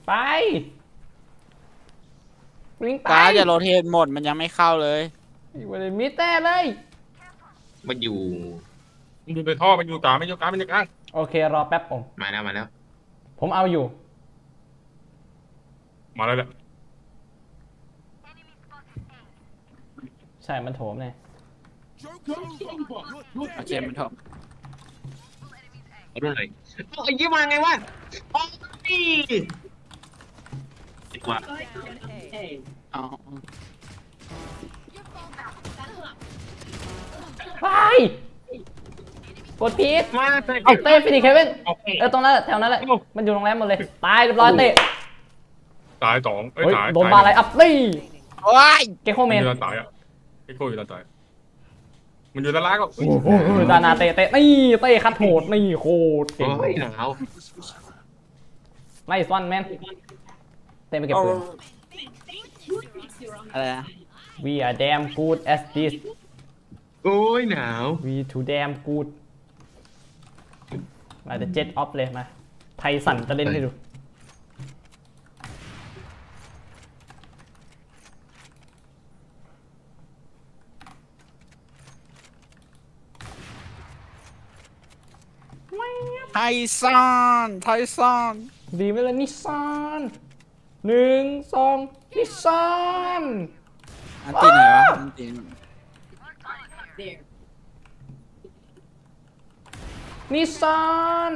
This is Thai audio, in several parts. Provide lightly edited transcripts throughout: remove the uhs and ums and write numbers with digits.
ไปวิ่งไปการจะโรเทตหมดมันยังไม่เข้าเลยวันนี้มิเต้เลยมันอยู่ในท่อมันอยู่กลางไม่อยู่กลางไม่อยู่กลางโอเครอแป๊บผมมาแล้วผมเอาอยู่มาแล้วแหละใช่มันโถมเลยโอเคมันถมเอาด้วยเลยไอ้ยี่มาไงวะโอ้ยดีกว่าอ๋อไปกดพีทมาเอาเต้ฟินิกเควินตรงนั้นแถวนั้นแหละมันอยู่โรงแรมหมดเลยตายเรียบร้อยเต้ตายสองตายโดนบาอะไรอัพตี้โอ้ยเกโคเมนตายอ่ะเกโคอยู่ตายมันอยู่ด้านล่างก็ดานาเต้นี่เต้คัดโหดนี่โคตรเก่งหนาวไล่ซ่อนแมนเต้ไปเก็บปืนอะไรนะ We are damn good at this โอ้ยหนาว We too damn good มาจะเจ็ตออฟเลยมาไทสันจะเล่นให้ดูไทซอนดีไหมล่ะนิซาน1 2นิซานอันตีไหนวะอันตีนิซาน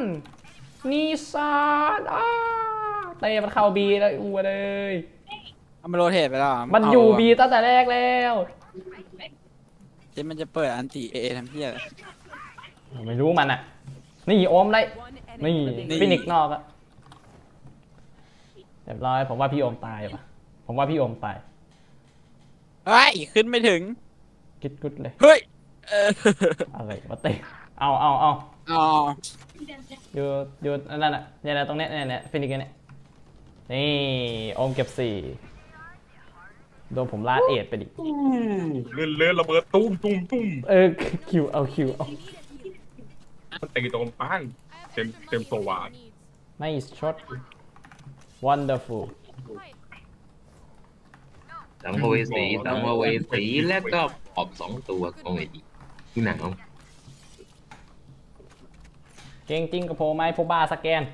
เตะมันเข้าบีแล้วอ้วนเลยมันโรเทตไปแล้วมันอยู่บีตั้งแต่แรกแล้วที่มันจะเปิดอันตีเอทำเพี้ยไม่รู้มันอ่ะนี่โอมได้นี่ฟินิกนอกอะเรียบร้อยผมว่าพี่โอมตายว่ะผมว่าพี่โอมตายเฮ้ยขึ้นไม่ถึงกิดกุดเลยเฮ้ยอะไรมาเตะเอาอยู่นั่นน่ะเนี่ยตรงเนี้ยเนี่ยฟินิกเนี่ยนี่โอมเก็บ4โดนผมลาดเอ็ดไปดิเลื่อนระเบิดตุ้มคิวเอามันตีตรงป้างเต็มตัวานไม่ช็อต wonderful สัมภเวสีและก็ออบ2 ตัวก็ไม่ดีหนาวเก่งจริงกับโผล่ไม้โผล่บาสแกน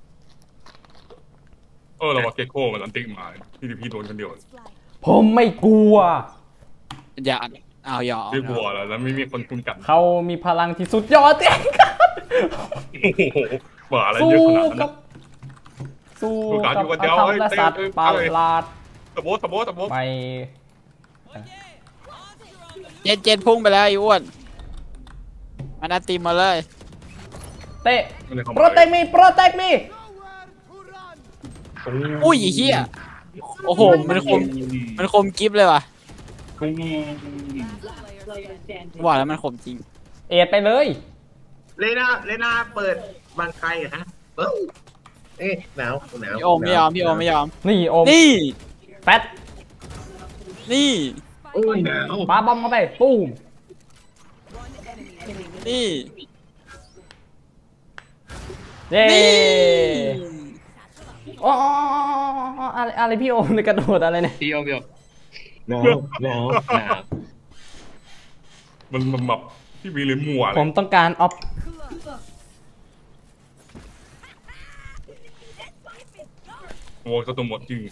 เราว่าเกโก้มันอันติมาพี่โดนคนเดียวผมไม่กลัวอย่าเอาอย่าไม่กลัวแล้วไม่มีคนคุ้นกันเขามีพลังที่สุดยอดเองกันบ้าอะไรเยอะขนาดนั้นสู้กับอธรรมและสัตว์ประหลาดตะโบไม่เจ็ดพุ่งไปแล้วไอ้อ้วนมันอันตีมาเลยเตะโปรเทคมีอุ้ยเฮียโอ้โหมันคมกิฟเลยว่ะว่าแล้วมันคมจริงเอ็ดไปเลยเลน่าเปิดบางใครฮะหนาวพี่โอมไม่ยอมนี่โอมนี่แฟตนี่โอ้ยหนาวปาบอมเข้าไปปุ้มนี่เย้อ๋ออะไรพี่โอมในกระโดดอะไรเนี่ยพี่โอมหนาวมันแบบพี่วีเลยมัวผมต้องการออฟโอ้เขาตัวหมดจริง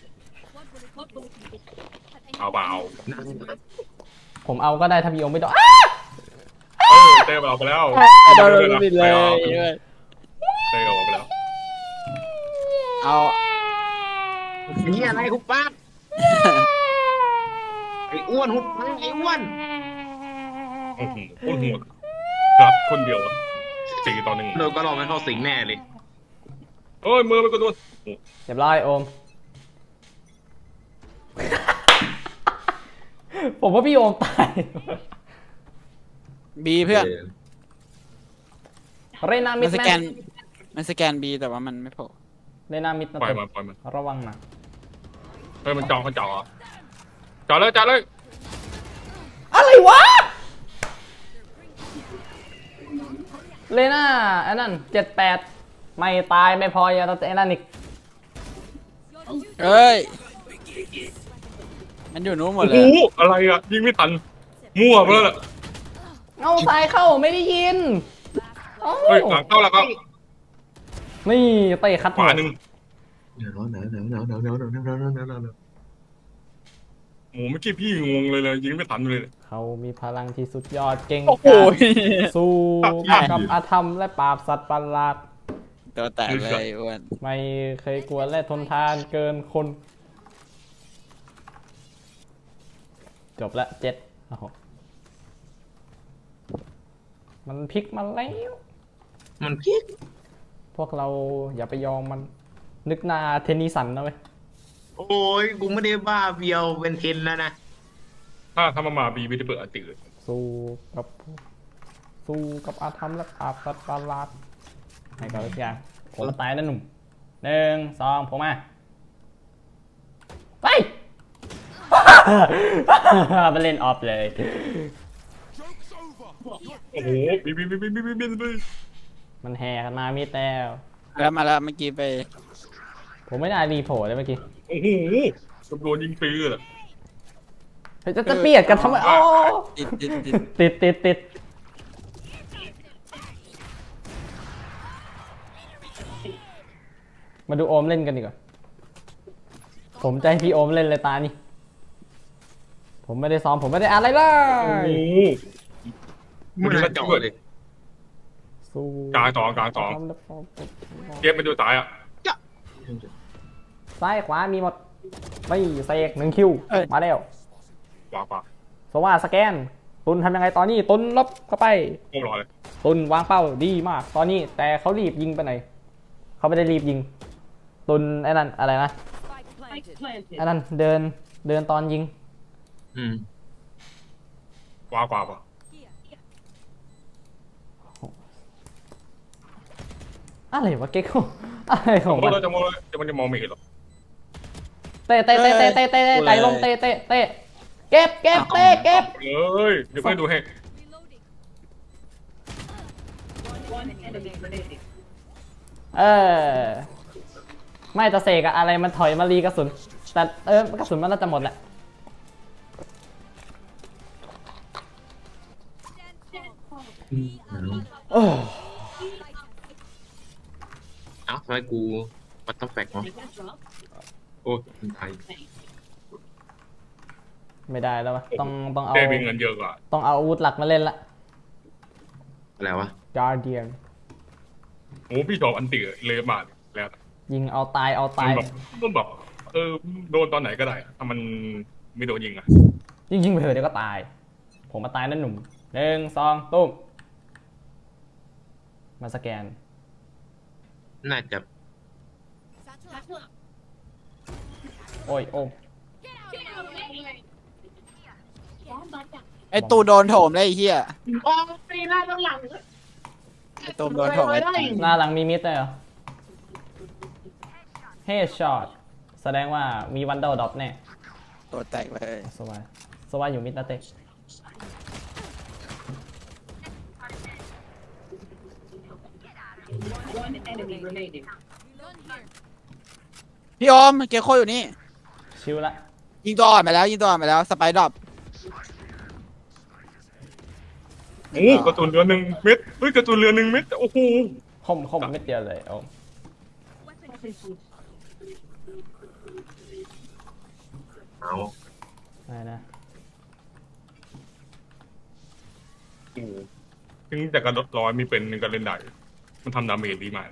เอาเปล่าผมเอาก็ได้ถ้าพี่โอมไม่ต้องเต้เอาไปแล้วโดนบิดเลยเต้เอาไปแล้วเอานี่อะไรหุบปากไอ้อ้วนหุบปากไอ้อ้วนอ้วนหัวครับคนเดียว4-1 เราก็รอมันเข้าสิงแน่เลยมือมันก็โดนเรียบร้อยโอมผมว่าพี่โอมตายบีเพื่อนเรนามิดมันสแกนบีแต่ว่ามันไม่พอเรนามิดนะปล่อยมันระวังนะมันจ่อเลยอะไรวะเลน่าไอ้นั่น78ไม่ตายไม่พออย่าตัดไอ้นั่นอีกเอ้ยมันอยู่นู้นหมดเลโอ้ยโหอะไรอ่ะยิงไม่ทันมั่วไปแล้วล่ะเอาซ้ายเข้าไม่ได้ยินเอ้าเฮ้ยหลังเข้าแล้วก็นี่เตะคัดขวาหนึ่งหนาวหนาวหนาวหนาวหนาวหนาวหนาวหนาวหนาวหนาวหนาวหนาวหนาวโอ้โหเมื่อกี้พี่งงเลยยิงไม่ทันเลยเขามีพลังที่สุดยอดเก่งโอ้โหกาจสู้กับอาธรรมและปราบสัตว์ประหลาดตัวแตกเลยอ้วนไม่เคยกลัวและทนทานเกินคน จบละเจ็ดโอ้โหมันพลิกมาแล้วมันพีกพวกเราอย่าไปยอมมัน นึกหน้าเทนนิสันนะเว้ยโอ้ยกูไม่ได้บ้าเบียวเป็นเทนแล้วนะถ้ามาบีไม่ได้เปิดอันติเลยสู้กับอาธรรมและปราบสัตว์ประหลาดให้กับทุกอย่างผมมาตายนะหนุ่ม1 2ผมมาไป ไปเล่นออฟเลยโอ้โหบีมันแห่กันมามีแต่แล้วมาแล้วเมื่อกี้ไปผมไม่น่ารีโผล่เลยเมื่อกี้โอ้โหโดนยิงฟรีเลยเฮ้ยจะเบียดกันทำไมอ๋อ ติดมาดูโอมเล่นกันดีกว่าผมจะให้พี่โอมเล่นเลยตานี่ผมไม่ได้ซ้อมผมไม่ได้อะไรเลโอ้ยโหมันจะจ่อเลยสู้กลางสองเก็บไปดูตายอ่ะซ้ายขวามีหมดไม่เสก1 คิวมาแล้วขวาโซว่าสแกนตุนทำยังไงตอนนี้ตุนลบเข้าไปโอ้รอเลยตุนวางเป้าดีมากตอนนี้แต่เขารีบยิงไปไหนเขาไม่ได้รีบยิงตุนไอ้นั่นอะไรนะไอ้นั่นเดินตอนยิงอืมขวาอะไรวะเก๊กอะไรของมัมันนจะมองไม่เห็นหรอเตะใจลงเตะเก็บเตะเฮ้ยเดี๋ยวเพื่อนดูให้เออไม่จะเสกอะอะไรมันถอยมารีกระสุนแต่กระสุนมันน่าจะหมดแหละ โอ้เอ้าทำไมกูวัตถุแฟกต์วะโอ้ยไทยไม่ได้แล้ววะต้องเอาได้มีเงินเยอะกว่าต้องเอาอาวุธหลักมาเล่นละอะไรวะ Guardian โอ้พี่ชอบอันติเลยมาแล้วยิงเอาตายมันแบบโดนตอนไหนก็ได้ถ้ามันไม่โดนยิงอ่ะยิงไปเถอะเดี๋ยวก็ตาย ผมมาตายนั่นหนุ่ม1 2ตุ้มมาสแกนน่าจะโอ้ยโอมไอ้ตูโดนโถมเลยไอ้เหี้ยโอ้ยหน้าต้องหลังไอ้ตูโดนโถมไอ้ตูหน้าหลังมีมิดเลยเหรอ Headshot แสดงว่ามีวันเดอร์ดอปแน่ตัวแตกเลยสวายอยู่มิดนะเต้พี่อมเกียร์โคอยู่นี่ชิวละยิงตัวอ่อนไปแล้วสไปดรอปโอ้กระตุนเรือ1 เม็ดเฮ้ยกระตุนเรือ 1 เม็ดโอ้โหคมไม่เดียวเลยโอมเอาอะไรนะถึงแต่กระโดดลอยมีเป็นก็เล่นได้มันทำดาเมจดีมาก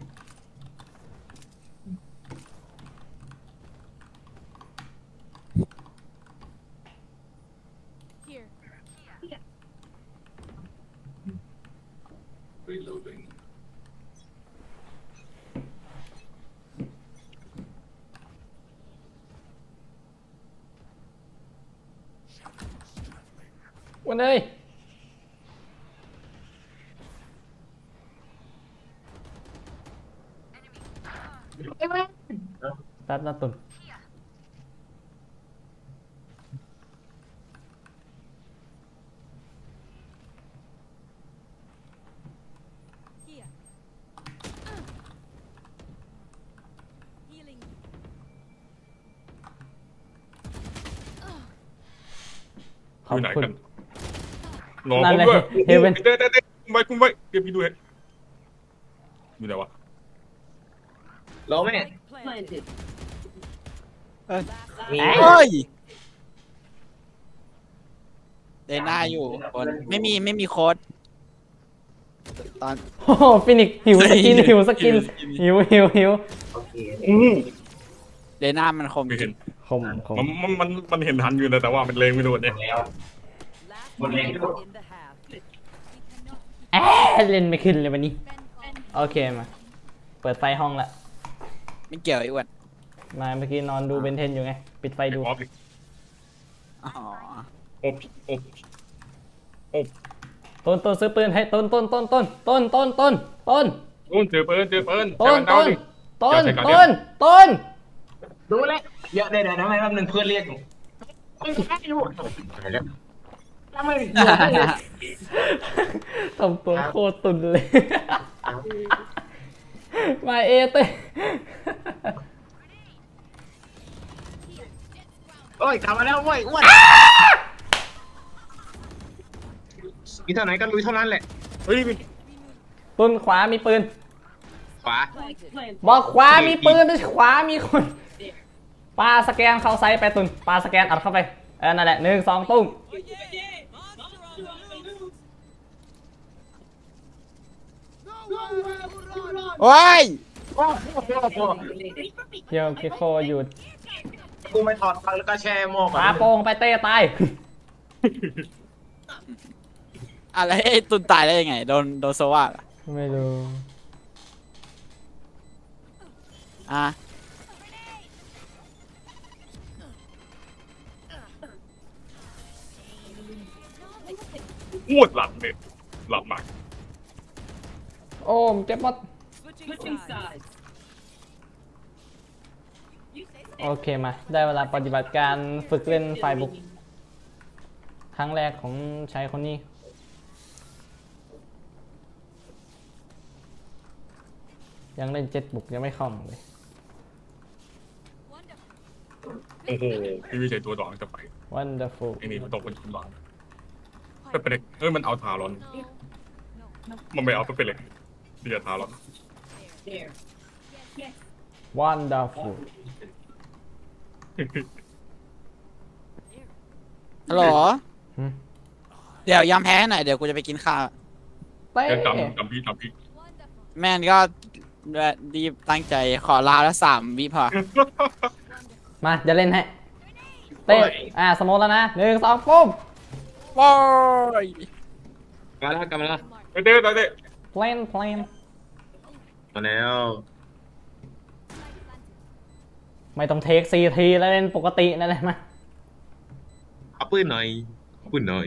Reloading วันเลยแป๊บนะตุนขอบอยู่ไหนคุณกันรอนั่ผนมเลยด้วยเฮเว่นเต้คุมไว้เดี๋ยวพี่ดูให้อยู่ไหนวะรอไหม มีเฮ้ยเดน่าอยู่คนไม่มีโค้ดตอนโอ้โหฟินิกซ์หิวสกินหิวสกินหิวโอเคเดน่ามันคมไม่เห็นคมมันเห็นทันอยู่นะแต่ว่ามันเลงไม่โดนเนี่ยแล้วหมดแรงแอะเล่นไม่ขึ้นเลยวันนี้โอเคมาเปิดไฟห้องละไม่เกี่ยวไอ้อ้วนมาเมื่อกี้นอนดูเบนเทนอยู่ไงปิดไฟดูออฟดิอ๋ออบอบต้นซื้อปืนให้ต้นต้นเจอปืนต้นดูเลยเดี๋ยวทำไมแป๊บนึงเพื่อนเรียกหนูแล้วทำไมทำตัวโคตรตุนเลยมาเอเต้โอ้ยกลับมาแล้วเว้ยอ้วนมีเท่าไหนก็ลุยเท่านั้นแหละเฮ้ยต้นขวามีปืนขวาบอกขวามีปืนไม่ใช่ขวามีคนปาสแกนเข้าไซส์ไปตุนปาสแกนอัดเข้าไปนั่นแหละ1 2ตุ้มโอ้ยเฮียวคิโคหยุดกูไม่ถอดฟังแล้วก็แช่หม้อก่อนปาโป่งไปเต้ตายอะไรไอ้ตุนตายได้ยังไงโดนโซว่าเหรอไม่รู้อ่ะอ้วนหลับเนี่ยหลับมากโอ้มเจ็บหมดโอเคมาได้เวลาปฏิบัติการฝึกเล่นไฟบุกครั้งแรกของชายคนนี้ยังเล่น7 บุกยังไม่คล่องเลยโอ้โหพี่วิชัยตัวดองจะไป wonderful ไอ้นี่มันตกเป็นคนบ้าไม่เป็นไรมันเอาทารอนมันไม่เอาไปเป็นเลยเดียทารอน wonderful ฮัลโหลหืมเดี๋ยวยำแพ้หน่อยเดี๋ยวกูจะไปกินข้าวเต้จำพี่แม่นก็รีบตั้งใจขอลาแล้ว3 วิพอมาจะเล่นให้เต้สมมติแล้วนะ1 2ปุ๊บโว้ยกลับมาแล้วเต้ plan มาแล้วไม่ต้องเทค4 ทีแล้วเล่นปกตินั่นแหละมาเอาปืนหน่อยปืนหน่อย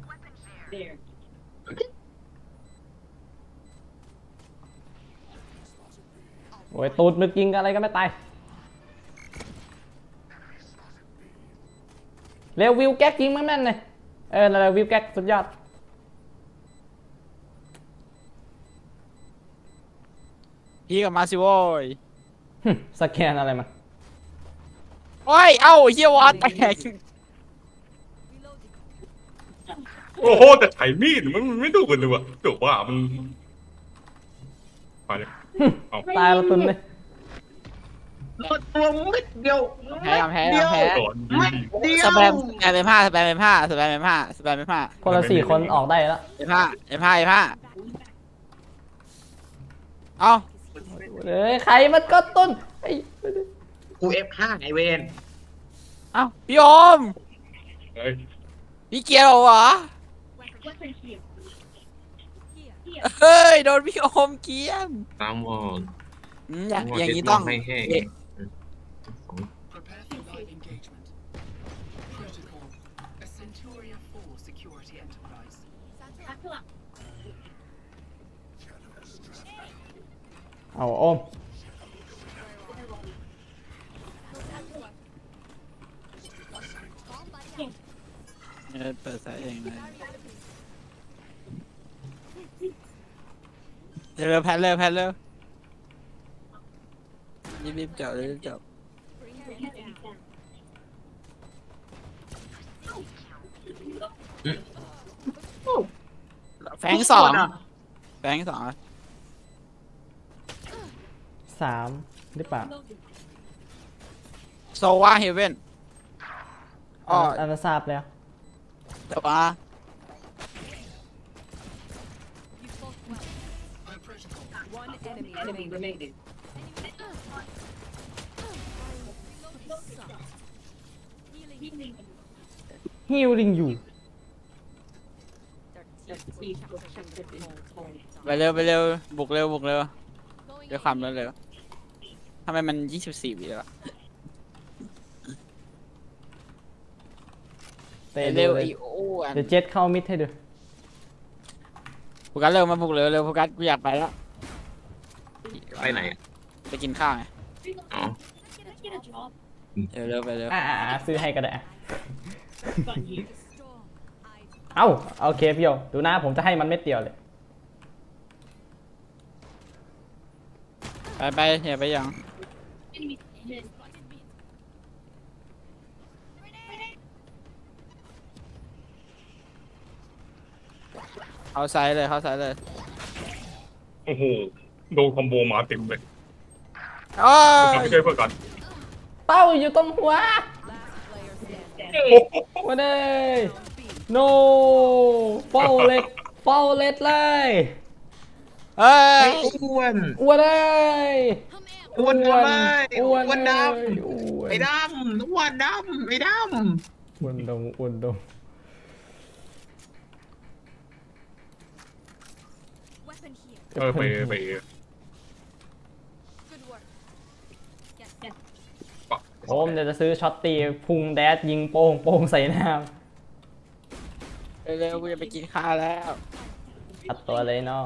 โอ้ยตูดมึกยิงอะไรก็ไม่ตายเร็ววิวแก๊กยิงแม่นๆเลยนั่นแหละวิวแก๊กสุดยอดพี่กับมาสิโว้ยสแกนอะไรมาโอ้ยเอ้าเฮียวอตแตกโอ้โหแต่ไถมีดมันไม่ดูกันเลยว่ะเดี๋ยวว่ามันไปเลยเอาตายละตุนเลยรถตัวมิดเดียวแพ้ก่อนมิดเดียวสแปมเป็นผ้าคนละ4 คนออกได้แล้วเอ้าเฮ้ยใครมันก็ตุนไอ้กู F5 ไอเวนเอ้าพี่โอมเฮ้ยพี่เกียวเหรอเฮ้ยโดนพี่โอมเกียนตามวอลอย่างนี้ต้องให้แห้ง Prepare for live engagement. Protocol. A Centuria 4 security enterprise. เอาโอมเปิดสายเองเลยเร็วแพนเร็วรีบจับแฟงสองแฟงสอง 3หรือเปล่าโซวาเฮเว่นอ๋ออันนั้นทราบแล้วแต่ว่า Enemy remaining. ฮิลลิงอยู่ไปเร็วไปเร็วบุกเร็วบุกเร็วด้วยความรวดเร็วทำไมมัน24 วิแล้วอะเตะเร็วเลไอ้ยอ้วนเดี๋ยวเจ็ดเข้ามิดให้ดูโฟกัสเร็วมาบุกเร็วเร็วโฟกัสกูอยากไปแล้วไปไหนไปกินข้าวไงอ๋อเร็วเร็วไปเร็วซื้อให้ก็ได้เอ้าโอเคพี่โยดูนะผมจะให้มันเม็ดเดียวเลยไปไปอย่าไปยังเข้าไซส์เลยเข้าไซส์เลยโอ้โหโดนคอมโบมาเต็มเลยโอ้ยไม่ใช่เพื่อนกันเป้าอยู่ตรงหัวโอ้โหมาเลย no เฝ้าเล็ดเฝ้าเล็ดเลยเฮ้ยอ้วนอ้วนเลยอ้วนทำไมอ้วนอ้วนดเลยอ้วำนไอ้ดำอ้วนดำไอ้ดอ้วนดงอ้วนดงไปผมเดี๋ยวจะซื้อช็อตตีพุงแดดยิงโป้งโป้งใส่หน้าเร็วกูจะไปกินข้าวแล้วอัดตัวเลยน้อง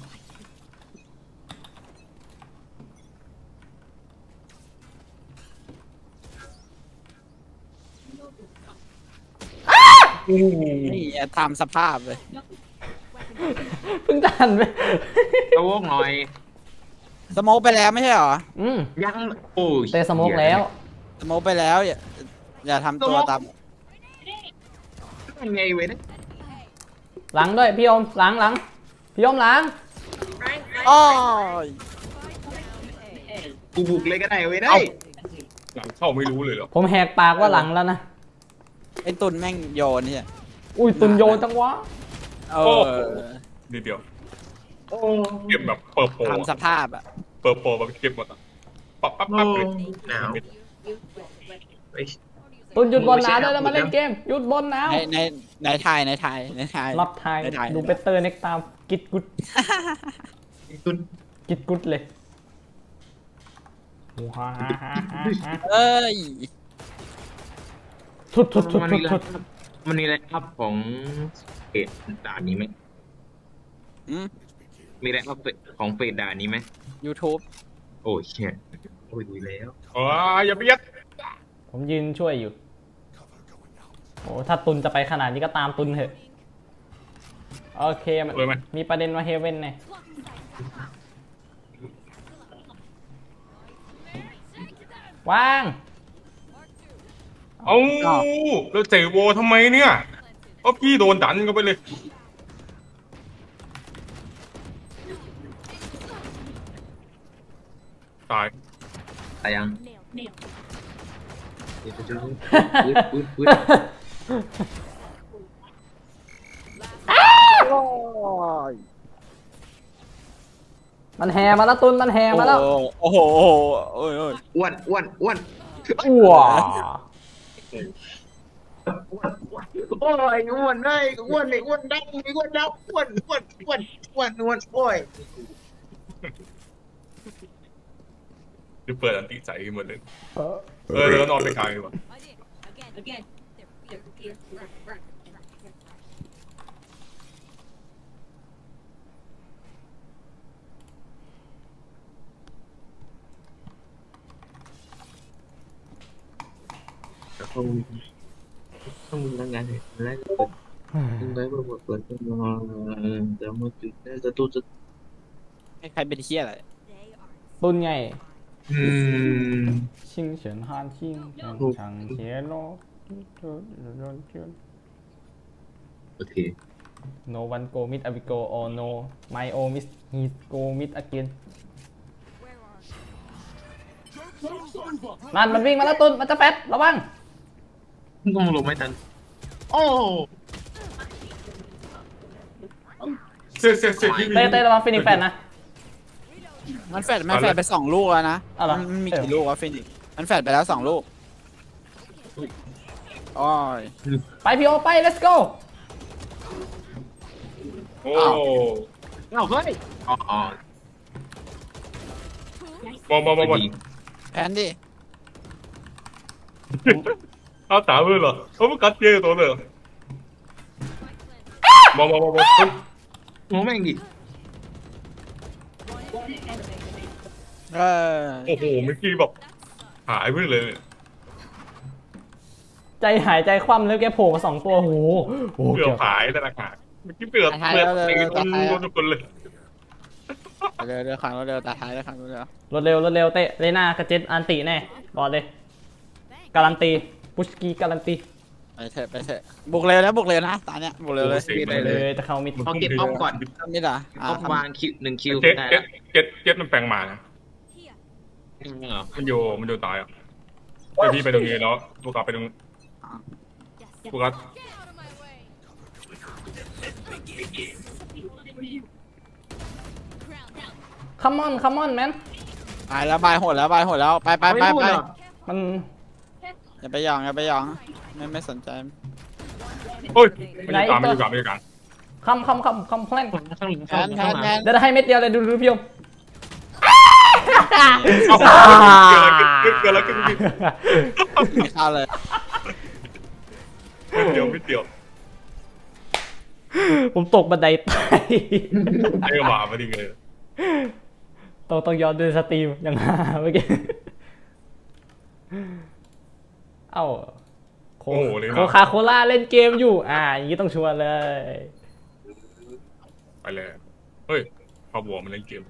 นี่ทำสภาพเลยเพิ่งทันไปำตะวกหน่อยสโมกไปแล้วไม่ใช่เหรอยังโอ้ยเตะสโมกแล้วสโมกไปแล้วอย่าทำตัวตามยังไงเว้ยนะหลังด้วยพี่โอมหลังพี่โอมหลังอ้อยกูบุกเลยก็ได้เว้ยได้หลังเข้าไม่รู้เลยเหรอผมแหกปากว่าหลังแล้วนะไอ้ตุนแม่งโยนเนี่ยอุ้ยตุนโยนจังวะเออนิดเดียวเก็บแบบเปิดโปรทำสภาพอ่ะเปิดโปรแบบเก็บหมดอ่ะปั๊บปั๊บปั๊บเลยหนาวเฮ้ยตุนหยุดบอลหนาได้แล้วมาเล่นเกมหยุดบอลหนาวในไทยน็อตไทยในไทยดูเบเตอร์เน็กตามกิดกุดตุนกิดกุดเลยว้าเอ้ยทุดมันมีอะไรอัพของเฟดด่านนี้ไหมอืมมีอะไรอัพของเฟดด่านนี้ไหม YouTube โอ้ยเชี่ยโอ้ยดูแล้วอย่าไปยัดผมยืนช่วยอยู่โอ้ถ้าตุนจะไปขนาดนี้ก็ตามตุนเถอะโอเคมันเลยไหมมีประเด็นว่าเฮเว่นไงวางเอ้าแล้วเจโวทำไมเนี่ยเพราะพี่โดนดันเข้าไปเลยตายตายยังปืดมันแห่มาแล้วตุนมันแห่มาแล้วโอ้โหโอ้ยอ้วนว้าโอ้ยอ้วนได้อ้วนเลยอ้วนดำอ้วนโอ้ยจะเปิดอันติใจหมดเลยแล้วนอนไปกลางดีกว่าต้องมีงานเห็นแล้วต้องได้เปิดต้องมาเดี๋ยวมาจุดได้จะตู้จะใครเป็นเที่ยอะไรตุนไงอืมชิงเฉินฮานชิงเฉินชังเฉียโลโอเค no one go mid I will go or no my own miss he go mid again มันวิ่งมาแล้วตุนมันจะแฟดระวังก็มาลงไม่ทันโอ้เสียที่เต้ระวังฟินิกแฟดนะมันแฟดไป2 ลูกแล้วนะอ้าวเหรอมันมีกี่ลูกวะฟินิกซ์มันแฟดไปแล้ว2 ลูกโอ้ยไปพี่โอไป let's go โอ้เอาเฮ้ยอ๋อบอลแพนดิเอาตามือเหรอเขาไม่กัดเยอะตัวเลยบอลโอ้แม่งดิโอ้โหเมื่อกี้แบบหายไปเลยใจหายใจคว่ำแล้วแกโผล่มา2 ตัวโอ้โหเกือบหายแต่ละหากเมื่อกี้เปลือกตีทุกคนเลยเร็วขังเร็วตาท้ายแล้วขังเร็วรถเร็วเตะเลน่ากระเจ็ดอันติแน่บอกเลยการันตีปุชกี้การันตีไปเถอะบุกเร็วนะตาเนี้ยบุกเร็วเลยเลยจะเข้ามิดพอเก็บป้อมก่อนนี่ด่ะป้อมวางคิว1 คิวเจ็ดมันแปลงมานะมันอยู่ตายอ่ะไปพี่ไปตรงนี้แล้วพวกเราไปตรงพวกเราคัมมอนแมนบายแล้วบายโหดแล้วไปมันอย่าไปหยองไม่สนใจโอ้ยไม่ได้การคัมแพลนข้างหลังแพนเดี๋ยวให้เม็ดเดียวเลยดูพี่ยมเกิดอะไรขึ้นไม่เข้าเลยไม่เดียวผมตกบันไดตายไอ้หมามาดิเลยต้องย้อนดูสตรีมอย่างหาเมื่อกี้เอ้าโคคาโคล่าเล่นเกมอยู่อย่างนี้ต้องชวนเลยไปเลยเฮ้ยพอบัวมันเล่นเกม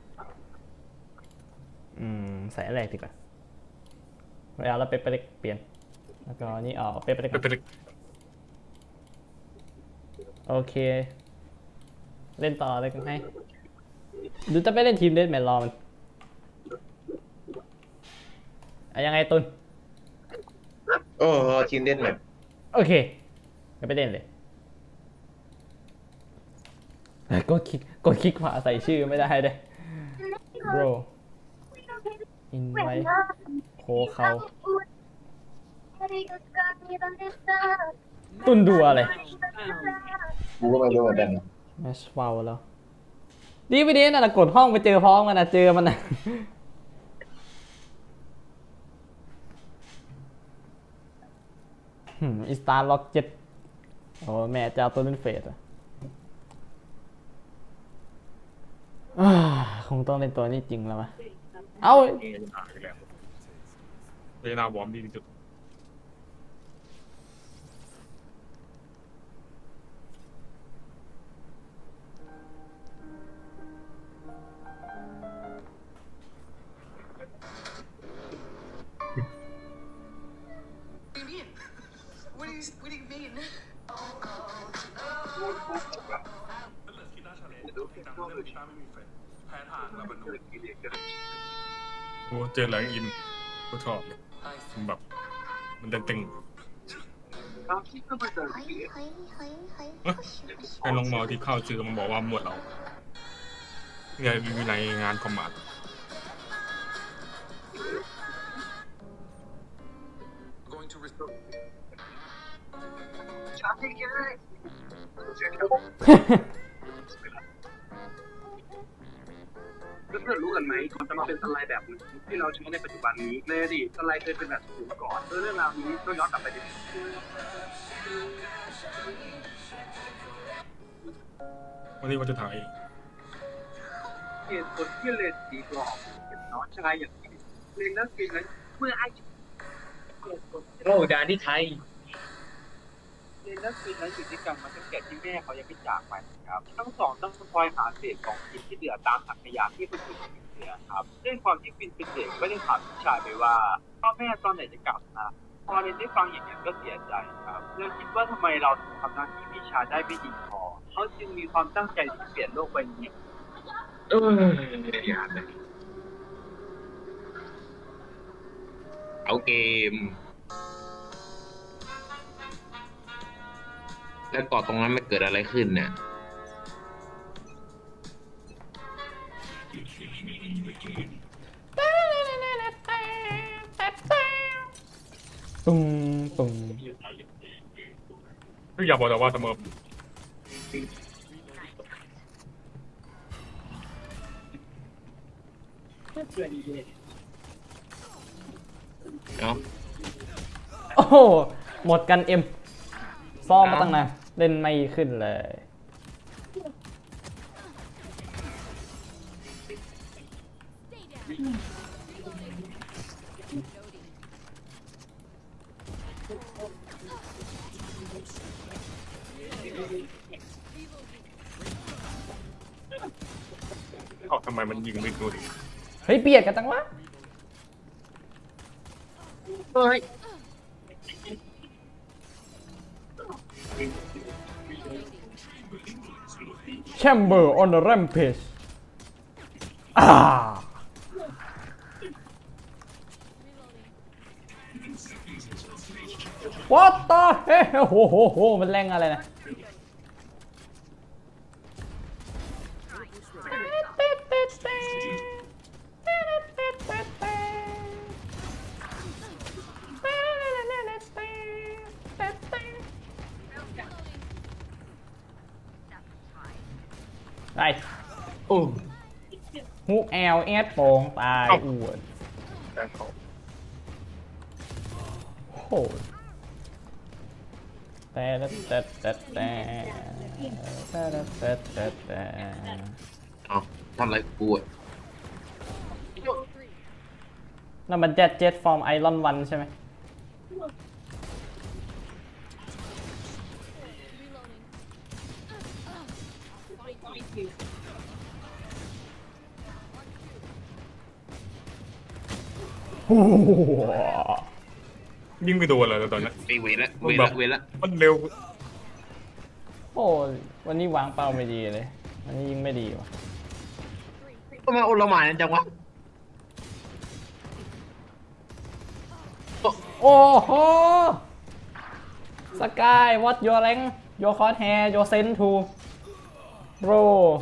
ใส่อะไรดีกว่าเวลาเราเปเล็กเปลี่ยนแล้วก็นี่เปเล็กโอเคเล่นต่อเลยกันให้ดูจะไปเล่นทีมเล่นแมนรอมันยังไงตุนโอ้ทีมเด่นแบบโอเคก็ไปเล่นเลยก็คลิกขวาใส่ชื่อไม่ได้เลย bro อินไว้โคเขาตุนดูอะไรกูก็ไม่รู้เหมือนกันแมชฟาวแล้วดีไปดีน่ะกดห้องไปเจอพ้องมันนะเจอมันนะอิสตาร์ล็อก7โอ้แม่จะเอาตัวเล่นเฟสอ่ะคงต้องเล่นตัวนี้จริงแล้วมั้ยเอาเวลาวอร์มดีที่สุดโอ้เจอแรงอินก็ชอบเลยแบบมันตึงให้ลองมาที่เข้าเจอมันบอกว่าหมวดเราเนี่ยอยู่ในงานคอมมานด์เพื่อนๆรู้กันไหมก่อนจะมาเป็นสไลด์แบบที่เราใช้ในปัจจุบันนี้ในอดีตสไลด์เคยเป็นแบบสูงก่อนเรื่องราวนี้ต้องย้อนกลับไปดิวันนี้ว่าจะถ่ายเหตุผลที่เลนสีกรอบเป็นน้องชายอย่างที่เล่นนั้นเป็นนั้นเมื่อไอ้โอ้ดานที่ไทยเล่นนั้นเป็นนั้นอยู่ด้วยกันมาตั้งแต่ที่แม่เขายังไม่จากไปครับทั้งสองต้องคอยหาเศษของกินที่เหลือตามถังขยะที่คนอื่นเหลือครับด้วยความที่ฟินเป็นเด็กไม่ได้ถามพี่ชายไปว่าพ่อแม่ตอนไหนจะกลับนะพอเรนได้ฟังอย่างนั้นก็เสียใจครับเรื่องคิดว่าทำไมเราถึงทำหน้าที่พี่ชายได้ไม่ดีพอเขาจึงมีความตั้งใจที่จะเปลี่ยนโลกใบนี้อย่าเลยเอาเกม แล้วก่อนตรงนั้นมันเกิดอะไรขึ้นเนี่ยตุ้มตุ้มอย่าบอกแต่ว่าเสมอเนาะโอ้โหหมดกันเอ็มซ้อมมาตั้งนานเล่นไม่ขึ้นเลยทำไมมันยิงไม่ดูดิเฮ้ยเบียดกันจังวะเฮ้ย Chamber on the rampage What the hell โอ้โหมันแรงอะไรนะไอ้โอ้ฮุกแอลเอสโป่งตายอ้วนแต่เขาโอ้โหแต่เอาทำอะไรกูอ่ะนั่นมันเจ็ตฟอร์มไอรอนวันใช่ไหมโอ้โหยิงไม่โดนเลยตอนนี้ไปเวทละเวทละเวทละมันเร็วโอ้วันนี้วางเป้าไม่ดีเลยวันนี้ยิงไม่ดีว่ะก็มาโอลหม่านจังวะโอ้โหสกาย what your rank your crosshair your send to bro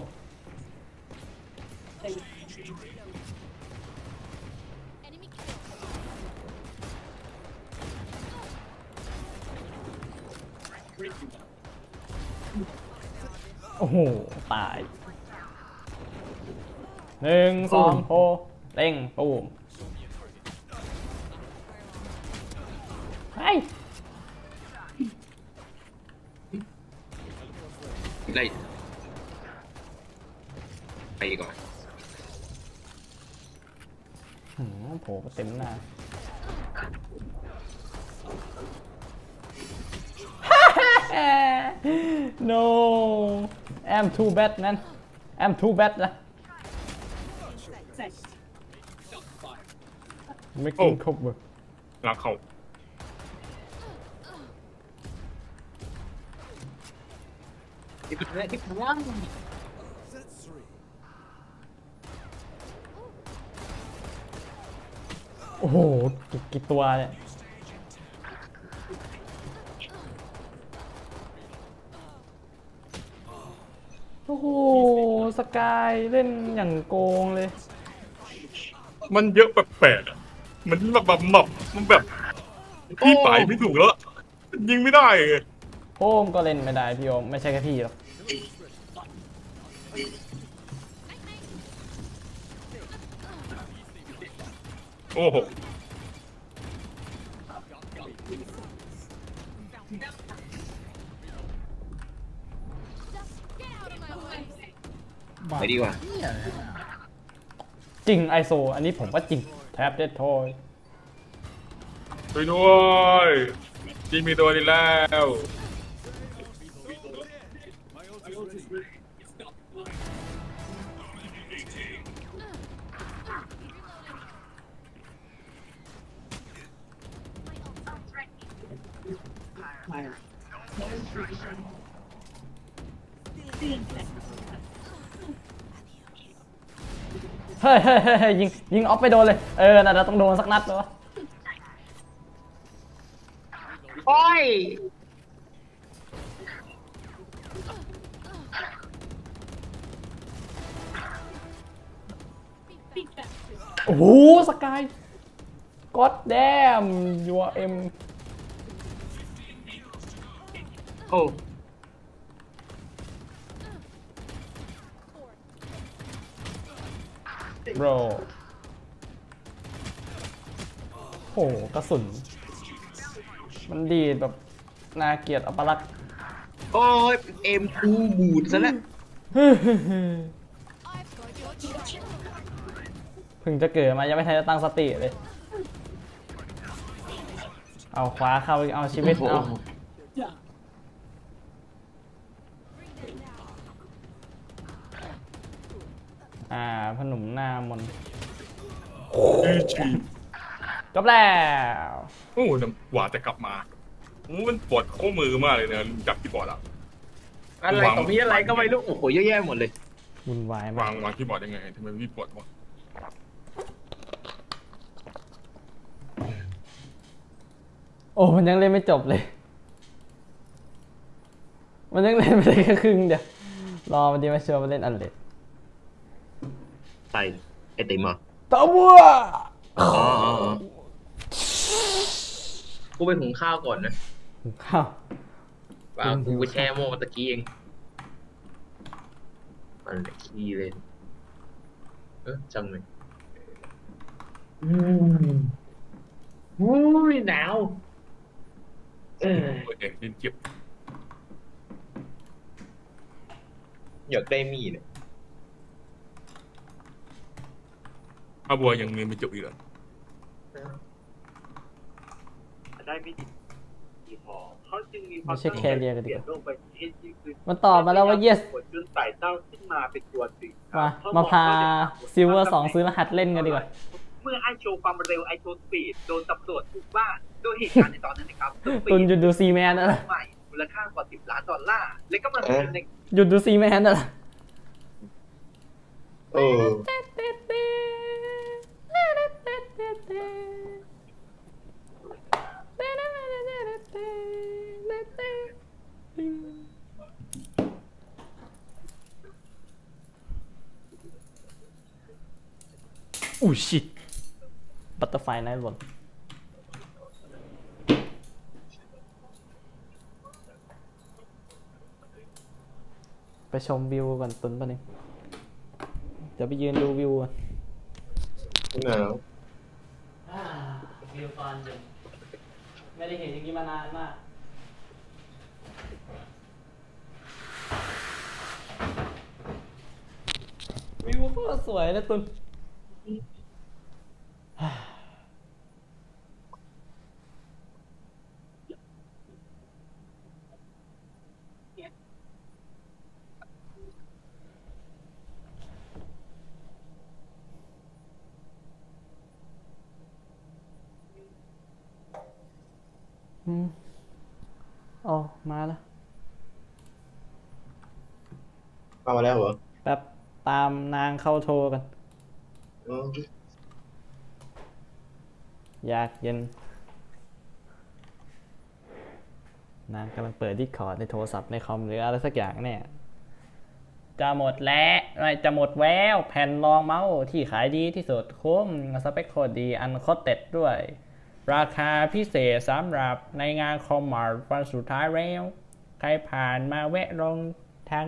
โอ้โห ตาย1 2โฮเร่งตูมไอ้ไล่ไปก่อนโผล่เต็มหน้า no I'm too bad man I'm too bad นะ making cover รักเขาโอ้โหกี่ตัวเนี่ยโอ้โหสกายเล่นอย่างโกงเลยมันเยอะแปลกๆอ่ะมันแบบมันแบบพี่ไปไม่ถูกแล้วยิงไม่ได้ไงโฮมก็เล่นไม่ได้พี่โอมไม่ใช่แค่พี่หรอกโอ้โหไปดีกว่าจริงไอโซอันนี้ผมว่าจริงแท็บเด็ดโทยช่วยด้วยยิงมีตัวดีแล้วเฮ้ยยิงออฟไปโดนเลยน่าจะต้องโดนสักนัดเลยวะโอ้ยโอ้โหสกายก็อดแดมยัวเอ็มโอ้โบรโอ้โหกระสุนมันดีแบบน่าเกลียดอัปลักษณ์โอ้ยเอ็มคูบูดซะแล้วเพิ่งจะเกิดมายังไม่ทันจะตั้งสติเลยเอาขวาเข้าเอาชีวิตเอาพนุ่มหน้ามนจบแล้วโอ้หวาจะกลับมามันปวดข้อมือมากเลยเนี่ยจับที่บอร์ดอ่ะอะไรต่อมีอะไรก็ไม่รู้โอ้โหเยอะแยะหมดเลยวุ่นวายมากวางที่บอร์ดยังไงทำไมพี่ปวดวะโอ้มันยังเล่นไม่จบเลยมันยังเล่นไปได้แค่ครึ่งเดียวรอมันดีมาเชื่อมาเล่นอันเล็ดใส่ไอติมอ่ะตะบัวกูไปหุงข้าวก่อนนะข้าวว่ากูไปแช่หม้อตะกี้เองมันขี้เลยจังเลยอุ้ยหนาวโอเคยินเจ็บอยากได้มีดเนี่ยอาบัวยังเรียนไม่จบอีกเหรอได้ไม่ดีพอเขาจึงมีควาไม่มใช่แคเรียกันดีเปลี่ยกนว่าโลกใบนี้ให้ยิ่งขึ้นมันตอบมาแล้วว่า yes จนไต่เต้าขึ้นมาเป็นตัวจริงมาพาซิลเวอร์2ซื้อรหัสเล่นกันดีกว่าเมื่อไอโชว์ความเร็วไอโชว์สปีดโดนตำรวจบุกบ้านโดยเหตุการณ์ในตอนนั้นนะครับตุนหยุดดูซีแมนนะใหม่มูลค่ากว่า$10 ล้านและก็มาในหยุดดูซีแมนนะ อู้ชิตบัตเตอร์ไฟไนท์หล่นไปชมวิวก่อนตุนป่ะเนี่ยเดี๋ยวไปยืนดูวิวก่อนหนาววิวตอนเย็นไม่ได้เห็นอย่างนี้มานานมากวิวก็สวยนะตุนอ๋อมาแล้วมาแล้วเหรอแป๊บตามนางเข้าโทรกัน อยากเย็นนางกำลังเปิดดิสคอร์ดในโทรศัพท์ในคอมหรืออะไรสักอย่างแน่จะหมดแล้วจะหมดแววแผ่นรองเมาส์ที่ขายดีที่สุดคุ้มสเปคโคตรดีอันคอสเต็ดด้วย ราคาพิเศษสำหรับในงานคอมมาร์ทวันสุดท้ายแล้วใครผ่านมาแวะลงทาง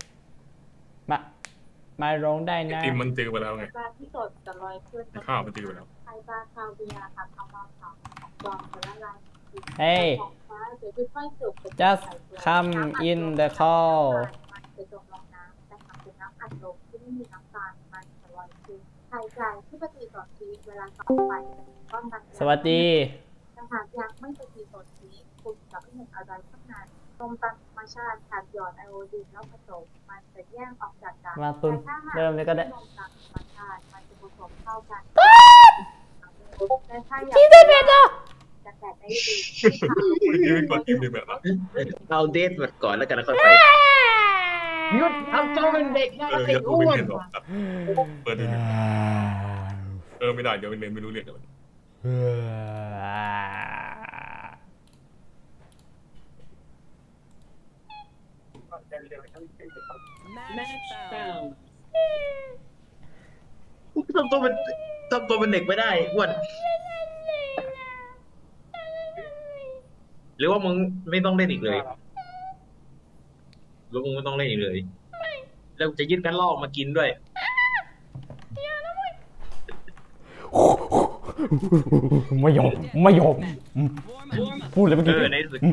มาลงได้นะทีมมันจือไปแล้วไงปลาที่สดจะลอยขึ้นข้าวมันจือไปแล้วไข่ปลาคาเวียร์ค่ะเอามาเผาของกลองจะละลาย Hey ของฟ้าจะค่อยๆสุก just come in the call มันจะจมลงน้ำแต่ทำเป็นน้ำอัดลมที่ไม่มีน้ำตาลมันจะลอยขึ้นไข่ไก่ที่ปฏิต่อชีวิตเวลาต่อไปก้อนดังสวัสดีถ้าหากยังไม่ปฏิต่อชีวิตคุณจะไม่เห็นอะไรข้างในนมตามธรรมชาติขาดหยอดไอโอดีนแล้วผสมมันจะแยกออกจากกันมาตุนเริ่มเลยก็ได้นมตามธรรมชาติมันจะผสมเข้ากันแต่ถ้าอยากจะแตกไอนี่ไม่กดทีมหนึ่งแบบเอาเดทมาก่อนแล้วกันแล้วค่อยไปหยุดทำตัวเป็นเด็กนะไอ้ยังอ้ไม่วนเห็นหรอกเปิดดูไม่ได้เดี๋ยวไม่รู้เรื่องเลยทำตัวเป็นเด็กไม่ได้อ้วนหรือว่ามึงไม่ต้องเล่นอีกเลยหรือมึงไม่ต้องเล่นอีกเลยแล้วจะยึดกันลอกมากินด้วยไม่ยอมพูดเลยเมื่อกี้ในที่สุด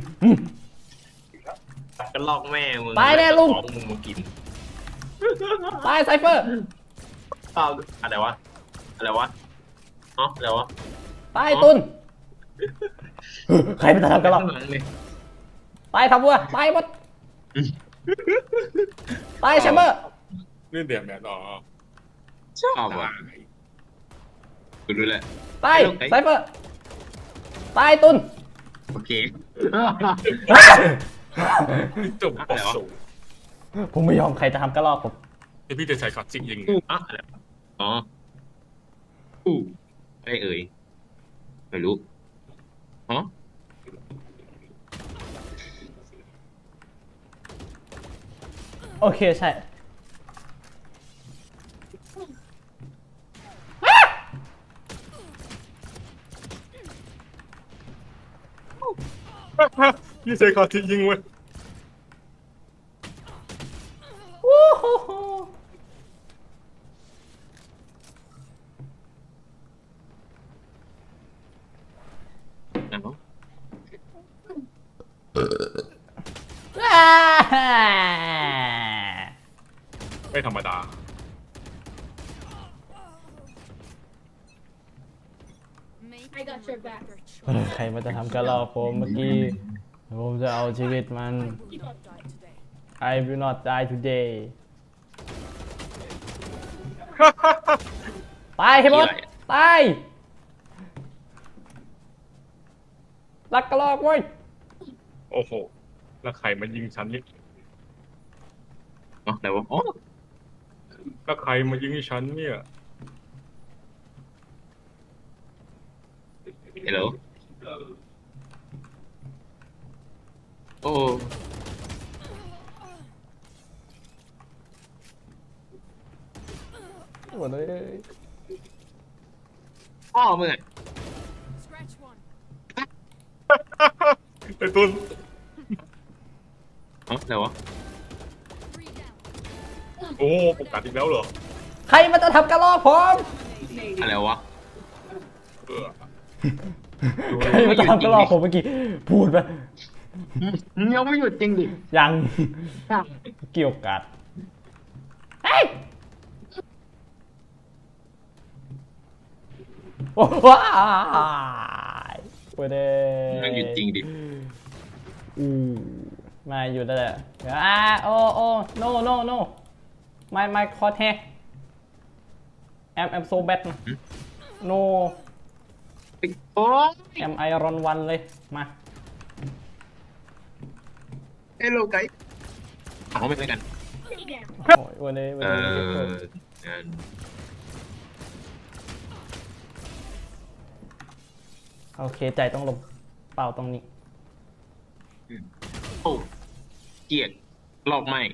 กันลอกแม่มึงตายแน่ลุงของมึงมากินตายไซเฟอร์เปล่าอะไรวะอะไรวะตายตุนใครเป็นทำกันหรอกข้างหลังเลยตายทำวัวตายหมดตายแชมเบอร์นี่เดี๋ยวแม่ต่อชอบว่ะกูรู้แล้วตายไซเฟอร์ตายตุนโอเคจบปอสูผมไม่ยอมใครจะทำกระลอกผมไอพี่จะใช้คอร์ดจริงยิงอะไรอ๋ออะไรเอ่ยไม่รู้ฮะโอเคใช่พี่ใช้คอร์ดยิงเว้ย ไม่ธรรมดาใครมันจะทำกระลอกผมเมื่อกี้ผมจะเอาชีวิตมัน I will not die today ตายให้หมดตายรักกระลอกเว้ยโอ้โหแล้วใครมายิงฉันนี่อะไรวะอ๋อแล้วใครมายิงฉันเนี่ยฮัลโหลโอ้หมดเลยพ่อมึงไอ้ตุนอะไรวะโอ้ปกติแล้วเหรอใครมันจะทำกระลอกผมอะไรวะใครมันจะทำกระลอกผมเมื่อกี้พูดไปยังไม่หยุดจริงดิยังเกี่ยวกัดเฮ้ยโอ้ว้ายไปเด้ยังหยุดจริงดิมาหยุดแล้วแหละโอ้ no my caught hair I'm so bad no โอ้ am Iron One เลยมาเฮลโลไกด์เขาไม่เหมือนกันโอ้ยวันนี้โอเคใจต้องลงเป่าตรงนี้โอ้เกียกลอกไหม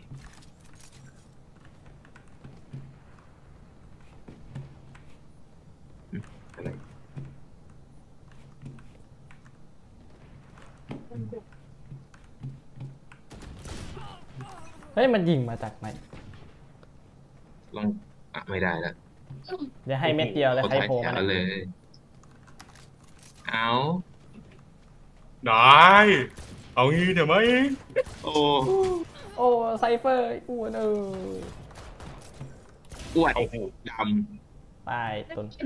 อะไรเฮ้ยมันยิงมาจากไหนลองไม่ได้แล้วเดี๋ยวให้เม็ดเดียวเลยใครโผล่มาเลย เอาได้ เอางี้เดี๋ยวไหมโอ้โอ้ไซเฟอร์อ้วนอ้วนโอ้โหดตายตุนำ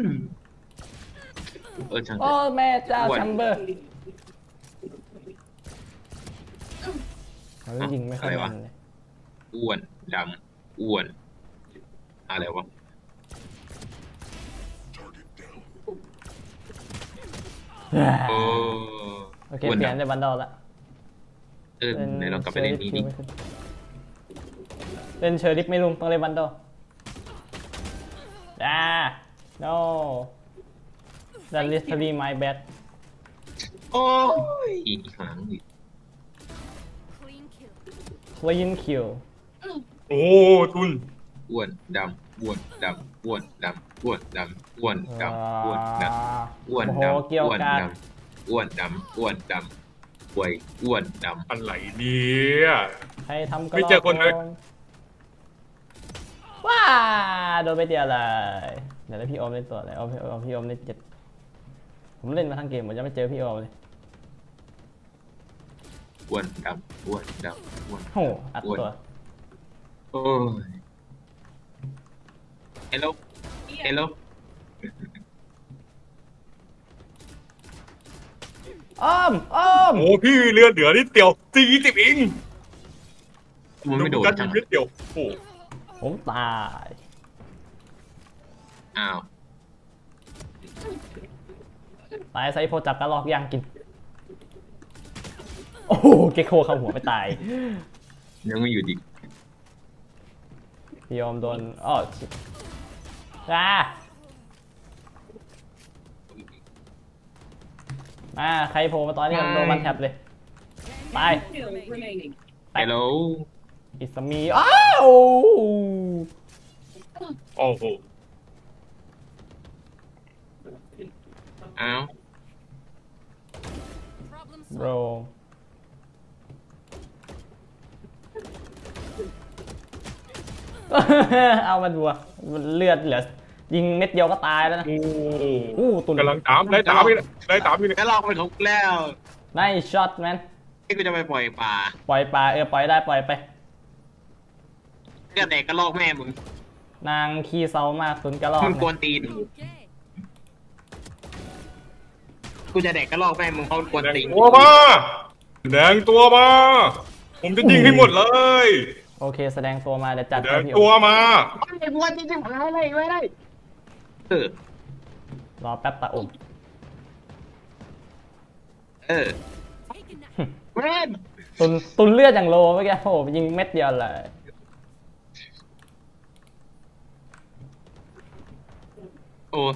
ช่างโอ้แม่เจ้าแชมเบอร์เขายิงไม่ค่อยมันเลยอ้วนดำอ้วนอะไรวะโอ้โอเคเปลี่ยนได้บันดอลละไหนเรากลับไปเล่นนี้ดิเล่นเชอร์ริฟไม่ลุงต้องเล่นบันดอลno that literally my bad โอ้ยหางดิ clean kill โอ้ทุนอ้วนดำอ้วนดำอ้วนดำอ้วนดำอ้วนดำอ้วนดำอ้วนโอ้โหดำเกี่ยวอ้วนกันดำอ้วนดำอ้วนดำป่วยอ้วนดำอะไรเนี่ยใครทำก็ไม่เจอคนเลยว้าโดนไปเดียวเลยเดี๋ยวพี่โอมเล่นตัวเลยพี่โอมเล่น7ผมเล่นมาทั้งเกมผมยังไม่เจอพี่โอมเลยอ้วนดำอ้วนดำอ้วนโหอัดตัวโอ้ยเฮลโลเฮลโลอ้อมโอ้พี่เลือดเหลือนิดเดียว40เองมันไม่โดนกันจัยิงงนิดเดียวโอ้ผมตายอ้าวตายไซโพจับกระลอกย่างกินโอ้โหเกคโคเข้าหัวไปตายยังไม่อยู่ดิพี่โอมโดนชิบมาใครโผล่มาตอนนี้กันโดนมันแท็บเลยตายเฮลโลอิสมีอ้าวโอ้โหอ้าวโบรเอามาดูมันเลือดเหลือยิงเม็ดเดียวก็ตายแล้วนะโอ้ตุนกำลังตามได้ตามอีกได้ตามอีกกระลอกเป็นของกูแล้วได้ช็อตแมนนี่กูจะไปปล่อยป่าปล่อยปลาปล่อยได้ปล่อยไปเลือดแดกกระลอกแม่มึงนางขี้เซามากตุนกระรอกมึงกวนตีนกูจะแดกกระลอกแม่มึงเขากวนแดงตีนตัวมาแดงตัวมาผมจะยิงให้หมดเลยโอเคแสดงตัวมาเดี๋ยวจัดแดให้งพี่ตัโอวมาไอ้กวนตีนจะหาอะไรไม่ได้เออรอแป๊บตาอมเออแม่นตุนเลือดอย่างโลเมื่อกี้โอ้โหยิงเม็ดเดียวเลยโอ้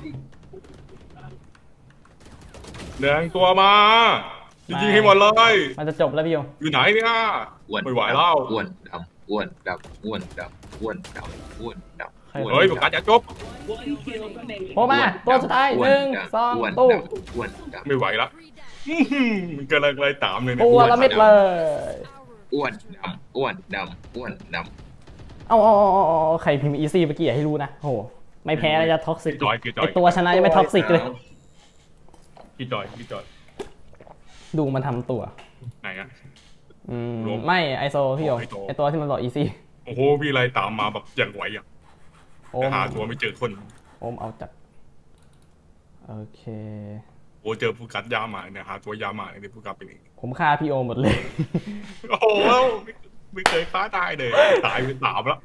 แดงตัวมาจะยิงให้หมดเลยมันจะจบแล้วพี่โออยู่ไหนเนี่ยอ้วนไม่ไหวแล้วอ้วนดำอ้วนดำอ้วนดำอ้วนดำอ้วนดำอ้วนเฮ้ยประกาศจะจบโผล่มาตัวสุดท้ายอ้ว 1 2 อ้วนตู้ดำอ้วนดำไม่ไหวละมันกำลังไล่ตามเลยเนี่ยตัวละเม็ดเลยอ้วนดำอ้วนดำอ้วนดเอาใครพิมพ์อีซี่เมื่อกี้อย่าให้รู้นะโอ้โหไม่แพ้แล้วจะท็อกซิกจอยกี่จอไอย ตัวชนะยังไม่ท็อกซิกเลยกี่จอยกี่จอยดูมันทำตัวไหนอะไม่ ไอโซพี่โอไอโซไอตัวที่มันบอกอีซี่โอ้โหพี่ไล่ตามมาแบบอย่างไหวอ่ะโอมหาตัวไม่เจอคนโอมเอาจัดโอเคโอ้เจอผู้กัดยาหมาเนี่ยหาตัวยาหมาเนี่ยผู้กัดไปนี่ผมฆ่าพี่โอหมดเลยโอ้โหไม่เคยฆ่าตายเลยตายเป็น3แล้ว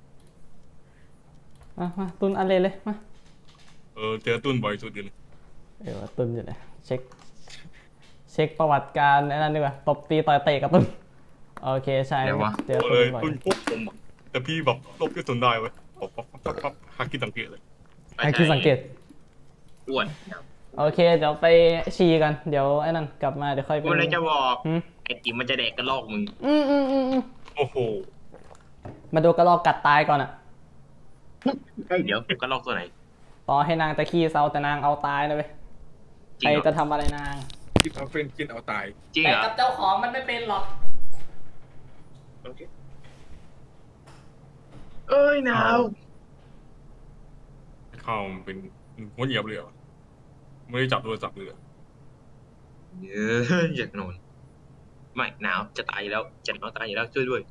มาตุนอันเลยมาเจอตุ้นบ่อยสุดเลยตุนอยู่ไหนเช็คประวัติการไอ้นั่นดีกว่าตบตีต่อยเตะกับตุนโอเคใช่เจอเลตุยนบ่อยตุ้นพวกผมอะแต่พี่แบบลบที่สุดได้เว้ยปั๊บฮักกี้สังเกตเลยำไอ้คือสังเกตอ้วนโอเคเดี๋ยวไปฉี่กันเดี๋ยวไอ้นั่นกลับมาเดี๋ยวค่อยไปกูเลยจะบอกอืมไอ้ติมมันจะแดกกระลอกมึงโอ้โหมาดูกระรอกกัดตายก่อนอะเดี๋ยวกระลอกตัวไหนต่อให้นางตะขี้เซาแต่นางเอาตายนะเว้ยจริใครงเหรอจะทำอะไรนางที่เขาเป็นกินเอาตายจริงแต่เหรอกับเจ้าของมันไม่เป็นหรอกเอ้ยหนาวข้าวมันเป็นหัวเหยียบเลยเหรอไม่ได้จับโทรศัพท์เลยอยากนอนไม่หนาวจะตายแล้วจะหนาวตายอยู่แล้วช่วยด้วย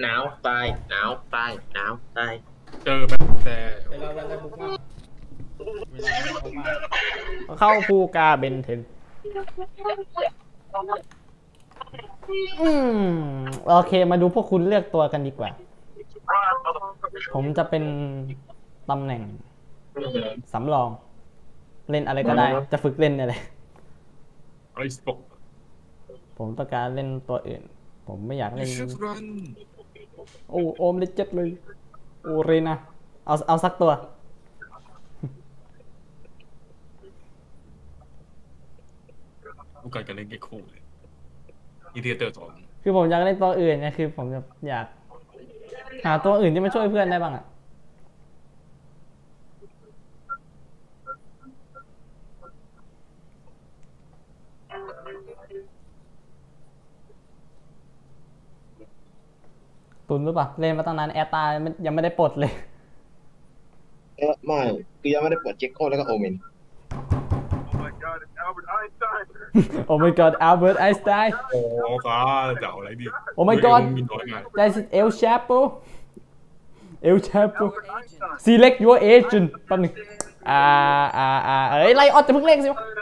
หนาวตายหนาวตายหนาวตายเจอแบบแต่เวลาบุกมาเข้าภูกาเบนเทนโอเคมาดูพวกคุณเลือกตัวกันดีกว่า ผมจะเป็นตำแหน่งสำรอง เล่นอะไรก็ได้ จะฝึกเล่นอะไรไอ้สปอกผมต้องการเล่นตัวอื่น ผมไม่อยากเล่นโอ้โอมเลจ็ดเลยโอเรนะเอาสักตัวลูกไก่กันเล่นเกโก้เลยอีเทียเตอร์สองคือผมอยากเล่นตัวอื่นนะคือผมอยากหาตัวอื่นที่มาช่วยเพื่อนได้บ้างอะตุนหรือเปล่าเล่นมาตั้งนานแอตตายังไม่ได้ปลดเลยไม่คือยังไม่ได้เปิดเจ็คโก้แล้วก็โอเมนโอ้ my god Albert Einstein โอ้ฟ้าจะเอาอะไรดีโอ้ my god มีน้อยมาก that is El Chapo El Chapo select your agent แป๊บนึงเอ้ยไลออนจะเพิ่งเล่นสิวะ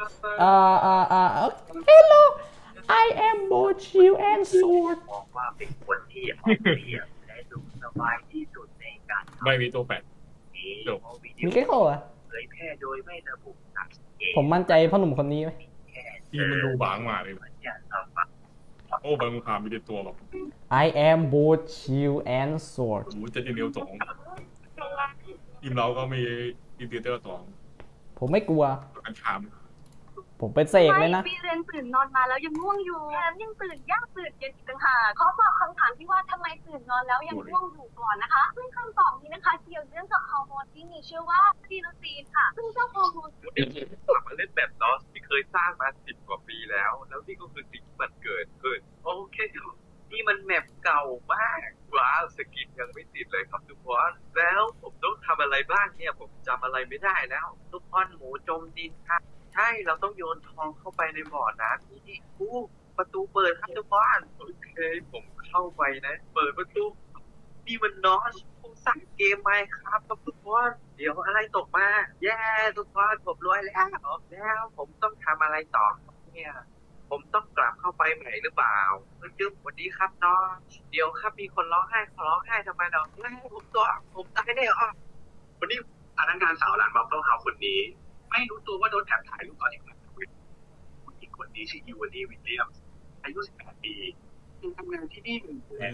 hello I am both shield and sword บอกว่าเป็นคนที่อ่อนเพลียและดูสบายที่สุดในการไม่มีตัวแปดนี้จบมีแค่โคอ่ะเผยแพร่โดยไม่ระบุสักเกณฑ์ผมมั่นใจพ่อหนุ่มคนนี้ไหมแค่ที่มันดูบางมากเลยเหมือนจะสมัครโอ้บางคำมีแต่ตัวแบบ I am both shield and sword โอ้จะเดียวสองทีมเราก็มีอีเทียเตอร์สองผมไม่กลัวกันชามผมเป็นเสกเลยนะพี่เรนตื่นนอนมาแล้วยังง่วงอยู่แถมยังตื่นยากตื่นเย็นอีกต่างหากขอตอบคำถามที่ว่าทำไมตื่นนอนแล้วยังง่วงอยู่ก่อนนะคะซึ่งคำตอบนี้นะคะเกี่ยวเนื่องกับฮอร์โมนที่มีชื่อว่าอะดรีนาลีนค่ะซึ่งเจ้าฮอร์โมนกลับมาเล่นแบบลอสที่เคยสร้างมา10 กว่าปีแล้ว แล้วนี่ก็คือสิ่งที่มันเกิดขึ้นโอเคนี่มันแมปเก่ามากว้าวสกินยังไม่ติดเลยครับทุกคนแล้วผมต้องทำอะไรบ้างเนี่ยผมจำอะไรไม่ได้แล้วทุกคนหมูจมดินครับใช่เราต้องโยนทองเข้าไปในบ่อน้ำนี่ประตูเปิดครับทุกคนโอเคผมเข้าไปนะ เปิดประตูนี่มันนอนผมสั่งเกมไหมครับทุกคนเดี๋ยวอะไรตกมาแย่ทุกคนผมรวยแล้วผมต้องทำอะไรต่อเนี่ยผมต้องกลับเข้าไปใหม่หรือเปล่าจึ๊บสวัสดีครับน้องเดี๋ยวครับมีคนร้องไห้ทำไมน้องผมตายได้เหรอวันนี้พนักงานสาวร้านบัฟเฟิลเฮาส์คนนี้ไม่รู้ตัวว่าโดนแอบถ่ายรูปตอนเด็กผู้หญิงคนนี้ชื่อยูวานีวิลเลียมส์อายุ 18 ปียังทำงานที่นี่อยู่แล้ว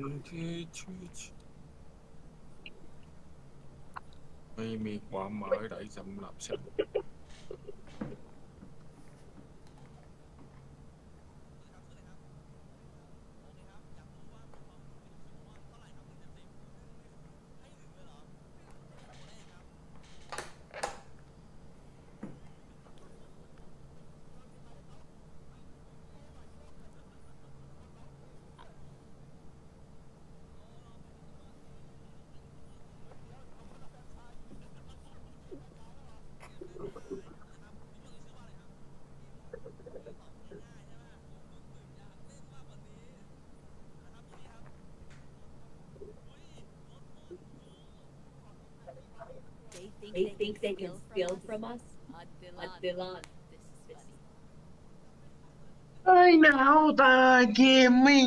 ไม่มีความหมายใดสำหรับฉัน They think they can steal from us? Adilan. ไอ้หนาวตาเกมมิ่ง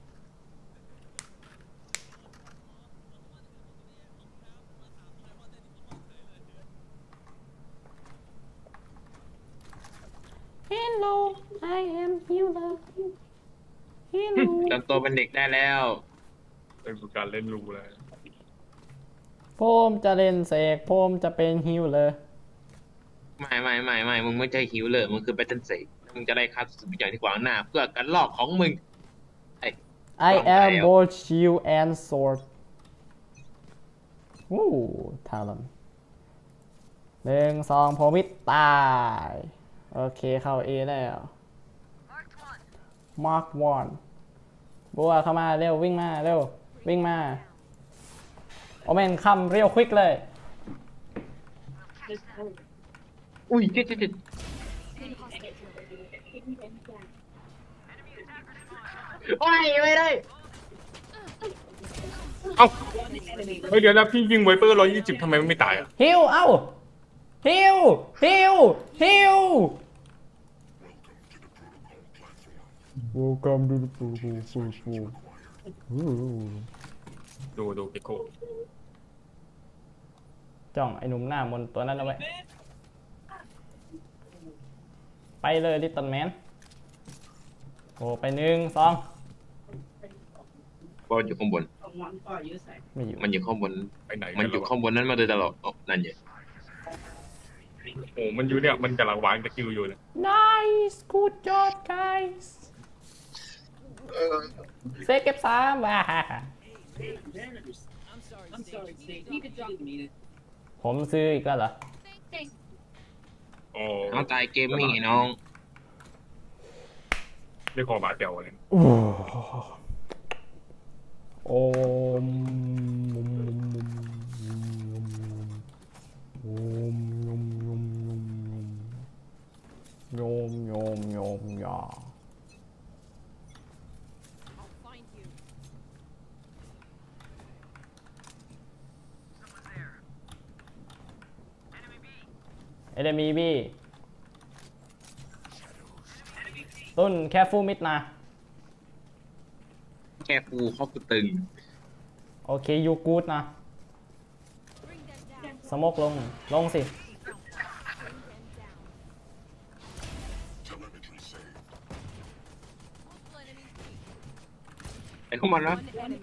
Hello I am healer Hello จำตัวเป็นเด็กได้แล้วเป็นการเล่นรูเลยผมจะเล่นเสกผมจะเป็นฮิวเลยไม่มึงไม่ใช่ฮิวเลยมึงคือแบทเทิลเซกมึงจะได้คัดสุดอย่างที่ขวางหน้าเพื่อการลอกของมึง I am both shield and sword วู้ทาลอน1 2พมิดตายโอเคเข้า A แล้ว Mark 1บัวเข้ามาเร็ววิ่งมาเร็ววิ่งมาโอเมนคัมเรียวควิกเลยอุ้ยเจ็ดโอ้ยไม่ได้เอ้าเฮ้ยเดี๋ยวนะพี่ยิงไวเปอร์120ทำไมมันไม่ตายอ่ะฮิวเอ้าฮิวฮิวฮิว Welcome to the pool ดูเกโก้จ้องไอ้หนุ่มหน้ามนตัวนั้นเอาไว้ไปเลยลิตเติ้ลแมนโอ้ไป1 2 บอลอยู่ข้างบนไม่อยู่มันอยู่ข้างบนไปไหนมันอยู่ข้างบนนั้นมาโดยตลอดนั่นไงโอ้มันอยู่เนี่ยมันกำลังวางตะคิวอยู่เลย Nice good job guys เซฟเก็บ3ว้าผมซื้ออีกแล้วเหรอโอ้น้องตายเกมมิ่งไอ้น้องได้คอบาเตียวเลยโอมโยมยาเอเดมีบี้ต้นแค่ฟูมิดนะแค่ฟูเข้ากูตึงโอเคยูกูดนะสโมกลงสิไอ้ข้างมันนะ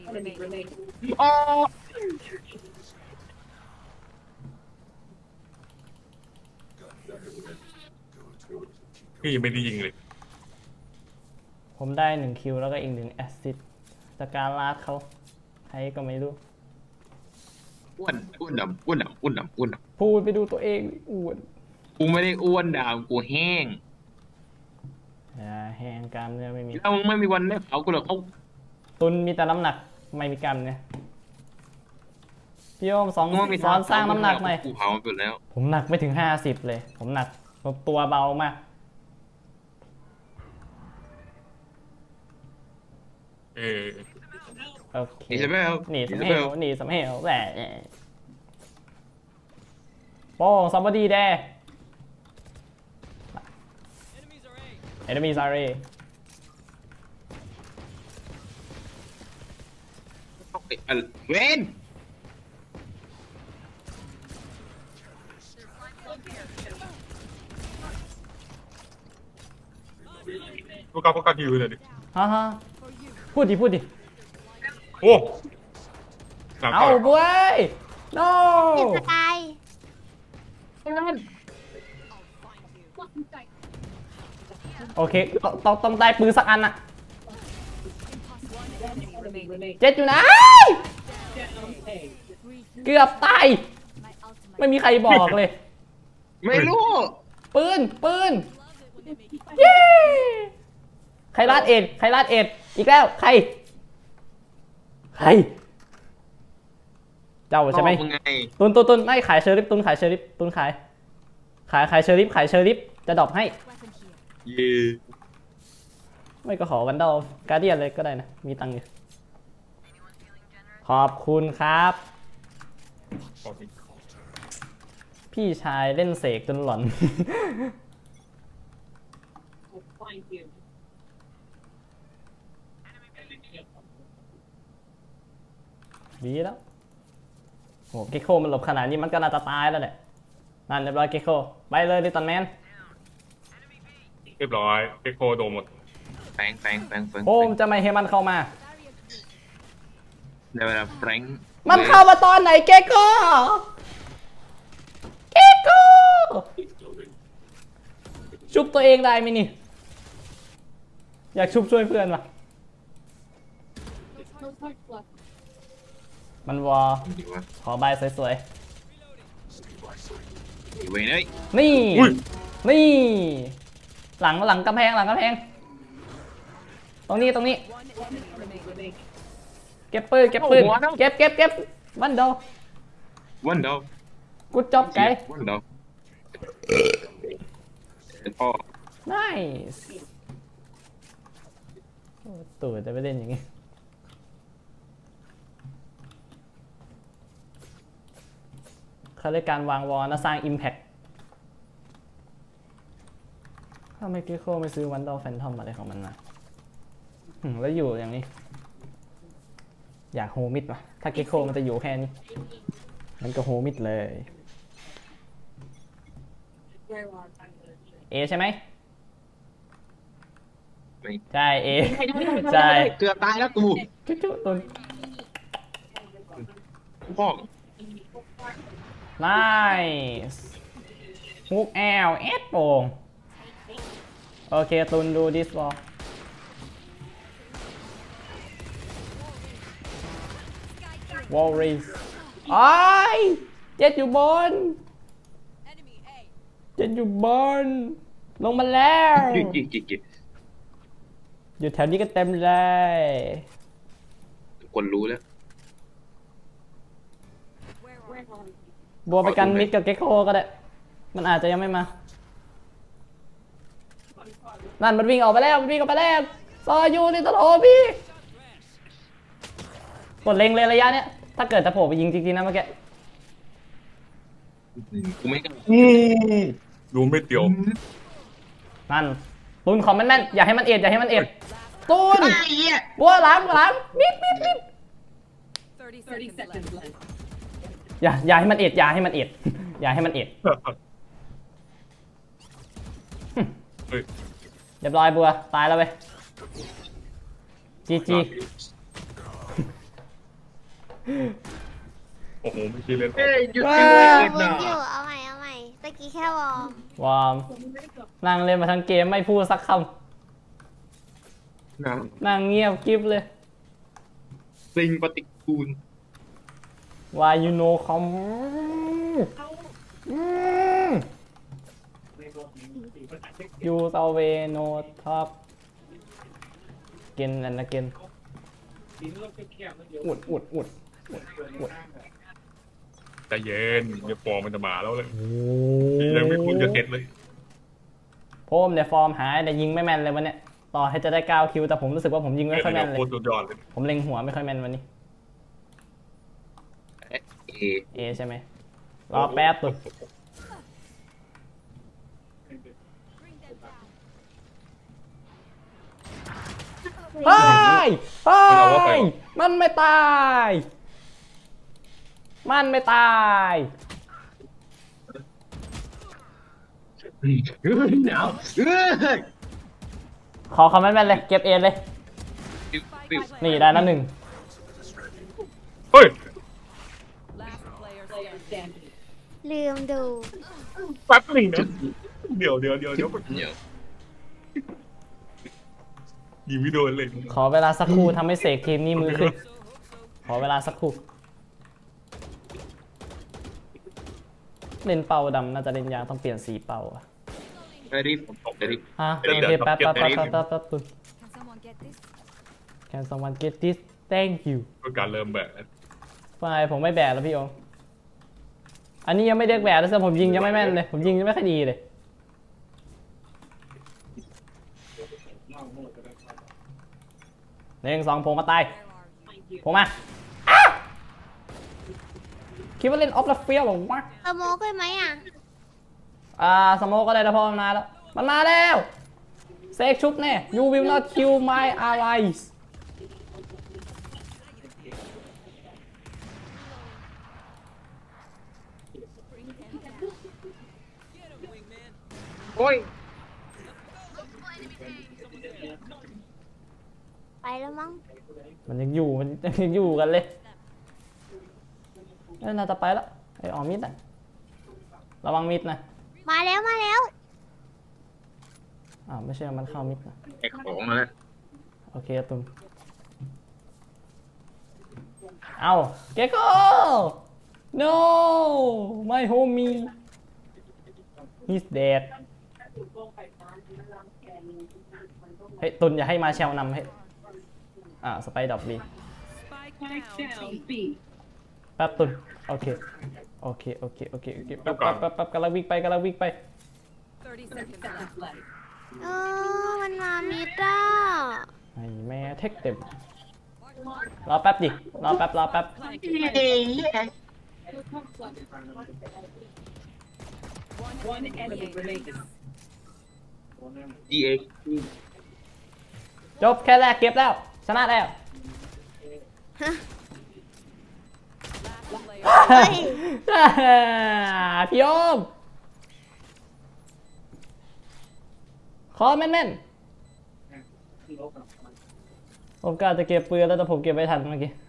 พี่ยังไม่ได้ยิงเลยผมได้1 คิวแล้วก็อีก1 แอสซิสต์จากการลาดเขาใครก็ไม่รู้อ้วนดำพูดไปดูตัวเองอ้วนกูไม่ได้อ้วนดาวกูแห้งแหงกล้ามเนื้อไม่มีแล้วมึงไม่มีวันได้เผากูหรอกเขาตุนมีแต่น้ำหนักไม่มีกล้ามเนื้อพี่โอมสอนไม่มีสร้างน้ำหนักหน่อยกูเผามันไปแล้วผมหนักไม่ถึง50เลยผมหนักตัวเบามาก โอเคหนีสเปลหนีสมเหวแหละโป้งซัมบอดี้แดEnemy sorry เวนพวกเขาคิวเลยดิฮ่าพูดดิโอ้เอาบวย no จะตายโอเคต้องได้ปืนสักอันอะเจ็ดอยู่นะเกือบตายไม่มีใครบอกเลยไม่รู้ปืนเย้ใครลาดเอ็ดอีกแล้วใครเจ้าใช่ไหมตุนไม่ขายเชอริฟตุนขายเชอริฟตุนขายเชอริฟจะดรอปให้ไม่ก็ขอวันดอลการเดียนเลยก็ได้นะมีตังค์อยู่ขอบคุณครับพี่ชายเล่นเสกจนหลอนดีแล้วโหเกคโคมันหลบขนาดนี้มันก็น่าจะตายแล้วแหละนั่นเรียบร้อยเกคโคไปเลยลิตเติ้ลแมนเรียบร้อยเกโคโดนหมดแฟงโอมจะไม่ให้มันเข้ามาในเวลาแฟงมันเข้ามาตอนไหนเกโกชุบตัวเองได้ไหมนี่อยากชุบช่วยเพื่อนวะมันวอขอใบสวยๆเว้ยเลยนี่หลังกำแพงตรงนี้เก็บปืนเก็บวันโดกูจ็อบไกพ่อ nice ตู่จะไปเล่นอย่างงี้เขาเรียกการวางวอลนะสร้าง Impact ถ้าไม่เกโคไม่ซื้อวันดอลแฟนทอมอะไรของมันมาแล้วอยู่อย่างนี้ อยากโฮมิดป่ะถ้าเกโคมันจะอยู่แค่นี้มันก็โฮมิดเลยเอใช่ไหมไม่ใช่เอใช่เกือบตายแล้วกูจุ๊ตุนพ่อ nice ฮุกแอลเอสโป่งโอเคตุนดูดิสบอลวอลริสไอ้เจ็ดอยู่บนเจ็ดอยู่บนลงมาแล้วจิกอยู่แถวนี้ก็เต็มเลยทุกคนรู้แล้วบัวไปกันมิดกับเกคโคก็ได้มันอาจจะยังไม่มานั่นมันวิ่งออกไปแล้วมันวิ่งออกไปแล้วซอยูนี่ตลอดพี่กดเล็งเลยระยะเนี้ยถ้าเกิดจะโผล่ไปยิงจริงๆนะเมื่อกี้กูไม่กล้าดูไม่เตียวนั่นตุนของแม่นๆอย่าให้มันเอ็ดอย่าให้มันเอ็ดตุนบัวหลังมิด 30 seconds left. อย่าให้มันเอ็ดอย่าให้มันเอ็ดอย่าให้มันเอ็ดเฮ้ยเรียบร้อยบัวตายแล้วเว้ยจีโอ้โหไม่คิดเลยเฮ้ยหยุดว้าวนอยู่เอาใหม่ตะกี้แค่วอร์มวอร์มนั่งเล่นมาทั้งเกมไม่พูดสักคำนั่งเงียบกริบเลยสิ่งปฏิกูล Why you know com You always know top again and again อุดใจเย็นเดี๋ยวฟอร์มมันจะมาแล้วเลยยังไม่คุ้นจะเก็ตเลยผมเนี่ยฟอร์มหายแต่ยิงไม่แม่นเลยวันเนี้ยต่อให้จะได้9คิวแต่ผมรู้สึกว่าผมยิงไม่ค่อยแม่นเลยโคตรสุดยอดเลยผมเล็งหัวไม่ค่อยแม่นวันนี้เอ A ใช่ไหมรอแป๊บตุนเฮ้ยมันไม่ตายหนาวขอคอมเมนต์แม่นเลยเก็บเอเลยนี่ได้แล้ว1 เฮ้ย Last player standing. ลืมดูแป๊บหนึ่งนะเดี๋ยวยิงไม่โดนเลยขอเวลาสักครู่ทำให้เสกทีมนี้มือขึ้นขอเวลาสักครู่เล่นเป่าดำน่าจะเล่นยางต้องเปลี่ยนสีเป่าอะรีบฮะโอเคแป๊บตุน Can someone get this Thank you ก็การเริ่มแบบไม่ผมไม่แบกแล้วพี่โอมอันนี้ยังไม่เรียกแบกแล้วสิผมยิงยังไม่แม่นเลยผมยิงยังไม่ค่อยดีเลย1 2ผมมาตายผมมาคิดว่าเล่นออฟแล้วเฟี้ยวหรอวะสโมกได้ไหมสโมกก็ได้แล้วพอมันมาแล้วเซกชุบแน่ You will not kill my allies โอ้ยไปแล้วมั้งมันยังอยู่กันเลยน่าจะไปแล้วไอ้ออมิดอ่ะระวังมิดนะมาแล้วไม่ใช่มันเข้ามิดนะไอ้ของมาแล้วโอเคตุนเอาเกโก้ no my homie he's dead เฮ้ยตุนอย่าให้มาแชลนำให้สไปดอกบี Spike down B. แป๊บตุนโอเคแป๊บกำลังวิ่งไป 30 seconds left. มันมามิดไอ้แม่เทคเต็มรอแป๊บดิรอแป๊บ One enemy remaining. DX จบแค่แรกเก็บแล้ว ชนะแล้วเฮ้ยพี่โอมขอแม่นๆผมกะจะเก็บปืนแล้วแต่ผมเก็บไม่ทันเมื่อกี้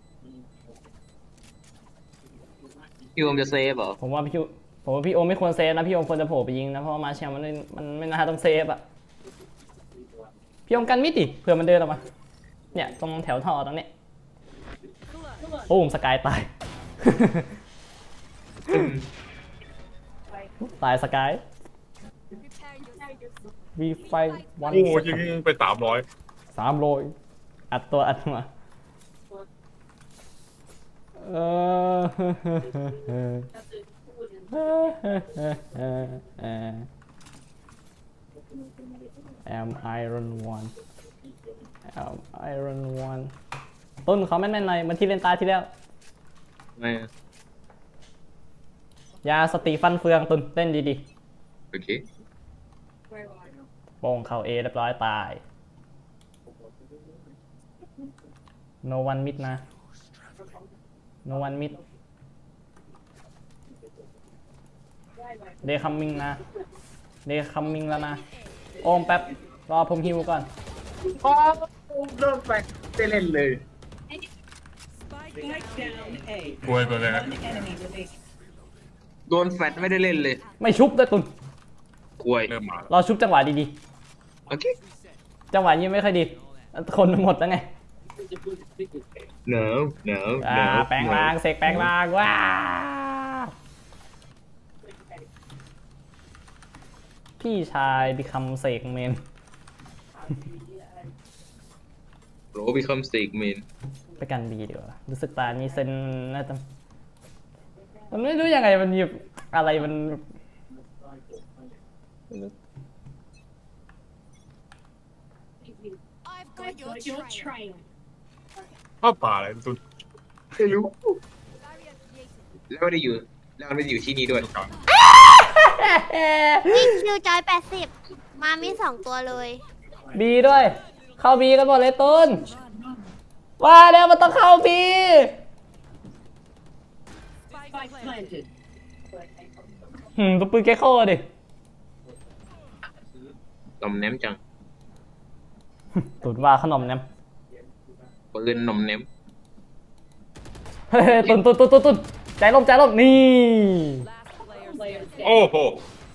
พี่โอมจะเซฟเหรอผมว่าพี่โอมไม่ควรเซฟนะพี่โอมควรจะโผล่ไปยิงนะเพราะว่ามาเชียมันไม่น่าต้องเซฟอ่ะพี่โอมกันมิดดิเผื่อมันเดินออกมาเนี่ยตรงแถวท่อตรงนี้โอ้มสกายตาย ตายสกายวีไฟวันโอ้ยิงไป300 อัดตัวอัดมาAm Iron One Am Iron One ต้นเขาแม่นๆหน่อยมันที่เล่นตาที่แล้วไม่ยาสติฟันเฟืองตุนเล่นดีโอเคๆโป่งเข้าเอเรียบร้อยตาย No one mid นะ No one mid They coming นะ They coming แล้วนะ โอมแป๊บ รอผมฮิวก่อนโอ้โดนไปได้เล่นเลย Spike down A. กลัวไปเลย One enemy remaining. โดนแฟดไม่ได้เล่นเลยไม่ชุบด้วยตุนกล้วยเริ่มมารอชุบจังหวะดีโอเคๆ จังหวะนี้ไม่ค่อยดี คนหมดแล้วไง no แปลงร่างเสกแปลงร่างว้าพี่ชายบิคัมเสกเมนโรบิคัมสเต็กเมนไปกันบีดีกว่ารู้สึกตานี้เซนน่าจะมันไม่รู้ยังไงมันหยิบอะไรมัน Got your trail. เข้าป่าอะไรตุนไม่รู้แล้วไม่ได้อยู่ที่นี่ด้วยนี่คิวจอย80มามี2ตัวเลยบีด้วย เข้าบีกันหมดเลยตุนว่าแล้วมันต้องเข้าบี Spike planted. ตัวปืนแกเข้าดินมแนมจังตุนว่าขนมเนี่ยปืนนมแนมเฮ้ยตุนใจร่มนี่ Player โอ้โห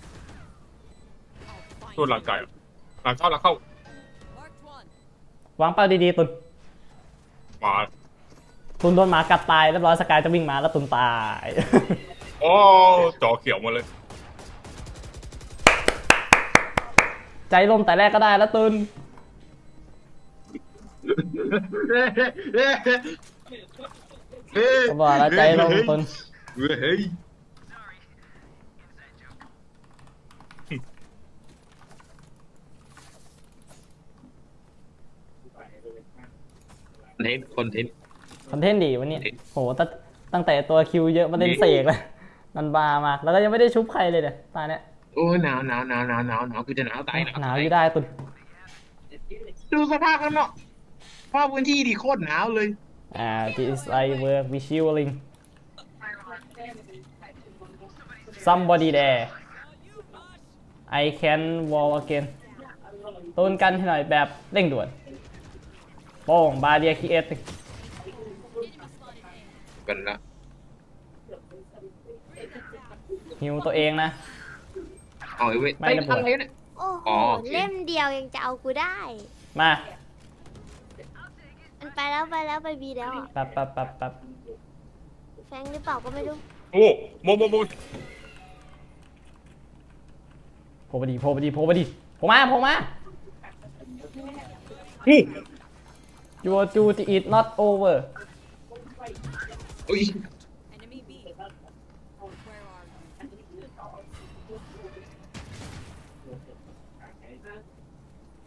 ตัวหลังไก่หลังเข้าวางเป้าดีๆตุนมาตุนโดนหมากัดตายเรียบร้อยสกายจะวิ่งมาแล้วตุนตายโอ้จอเขียวหมาเลยใจร่มแต่แรกก็ได้แล้วตุนก็บอกแล้วใจร่มตุนเฮ้ยคอนเทนต์ดีวันนี้โหตั้งแต่ตัวคิวเยอะมาเล่นเสกเลยมันบามากแล้วก็ยังไม่ได้ชุบใครเลยเนี่ยตาเนี้ยโอ้หนาวกูจะหนาวตายหนาวอยู่ได้ตุนดูสภาพกันเนาะภาพพื้นที่ดีโคตรหนาวเลย this I work visualing somebody there I can wall again ตุนกันให้หน่อยแบบเร่งด่วนโป้งบาเดียคีเอสกันละฮิวตัวเองนะเอาไอ้เว้ยไม่ระเบิดอะไรเนี่ยโอ้โหอ๋อโอเคเล่มเดียวยังจะเอากูได้มามันไปไปบีแล้วอะปั๊บแฟงหรือเปล่าก็ไม่รู้โอ้โมโผล่มาโผล่มา Your duty is not over โอ้ย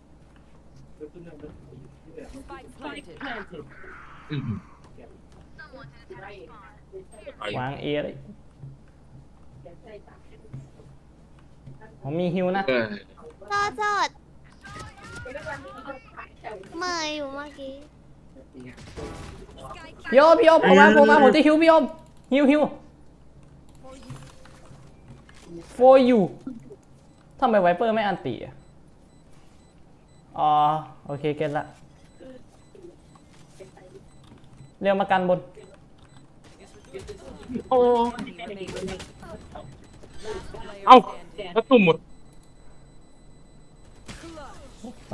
Spike planted. อื้อหือวางเอเลยผมมีฮิวนะรอจอดเมยอยู่เมื่อกี้พี่โอมผมมาผมจะฮิวพี่โอมฮิว for you ทำไมไวเปอร์ไม่อันติอ่ะอ๋อโอเคเก็ตละเรียกมากันบนโอ้เอ้าแล้วตุ่มหมดไป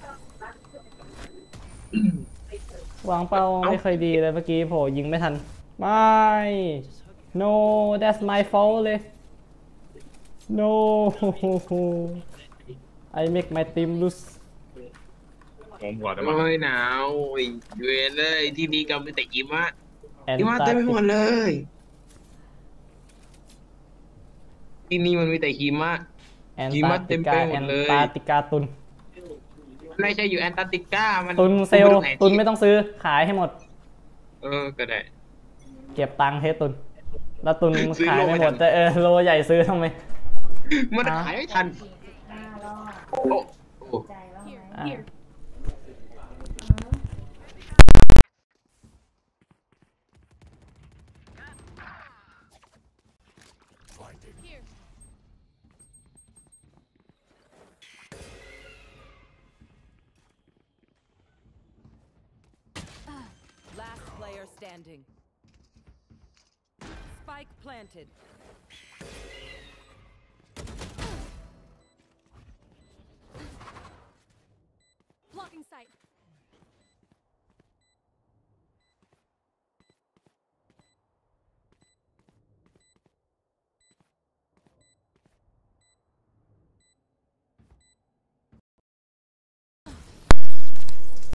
วางเป้าไม่เคยดีเลยเมื่อกี้โผยิงไม่ทันไม่ no that's my fault เลย no I make my team lose ผมกว่าแต่โอ้ยหนาวโอ้ยเวรเลยที่นี่ก็มีแต่หิมะหิมะเต็มไปหมดเลยที่นี่มันมีแต่หิมะหิมะเต็มไปหมดเลยแอนตาร์กติกาตุนไม่ใช่อยู่แอนตาร์กติกามันตุนเซลตุนไม่ต้องซื้อขายให้หมดก็ได้เก็บตังค์ให้ตุนแล้วตุนขายไม่หมดจะโลใหญ่ซื้อทำไมมันขายไม่ทันโอ้ Last player standing. Spike planted. Blocking sight.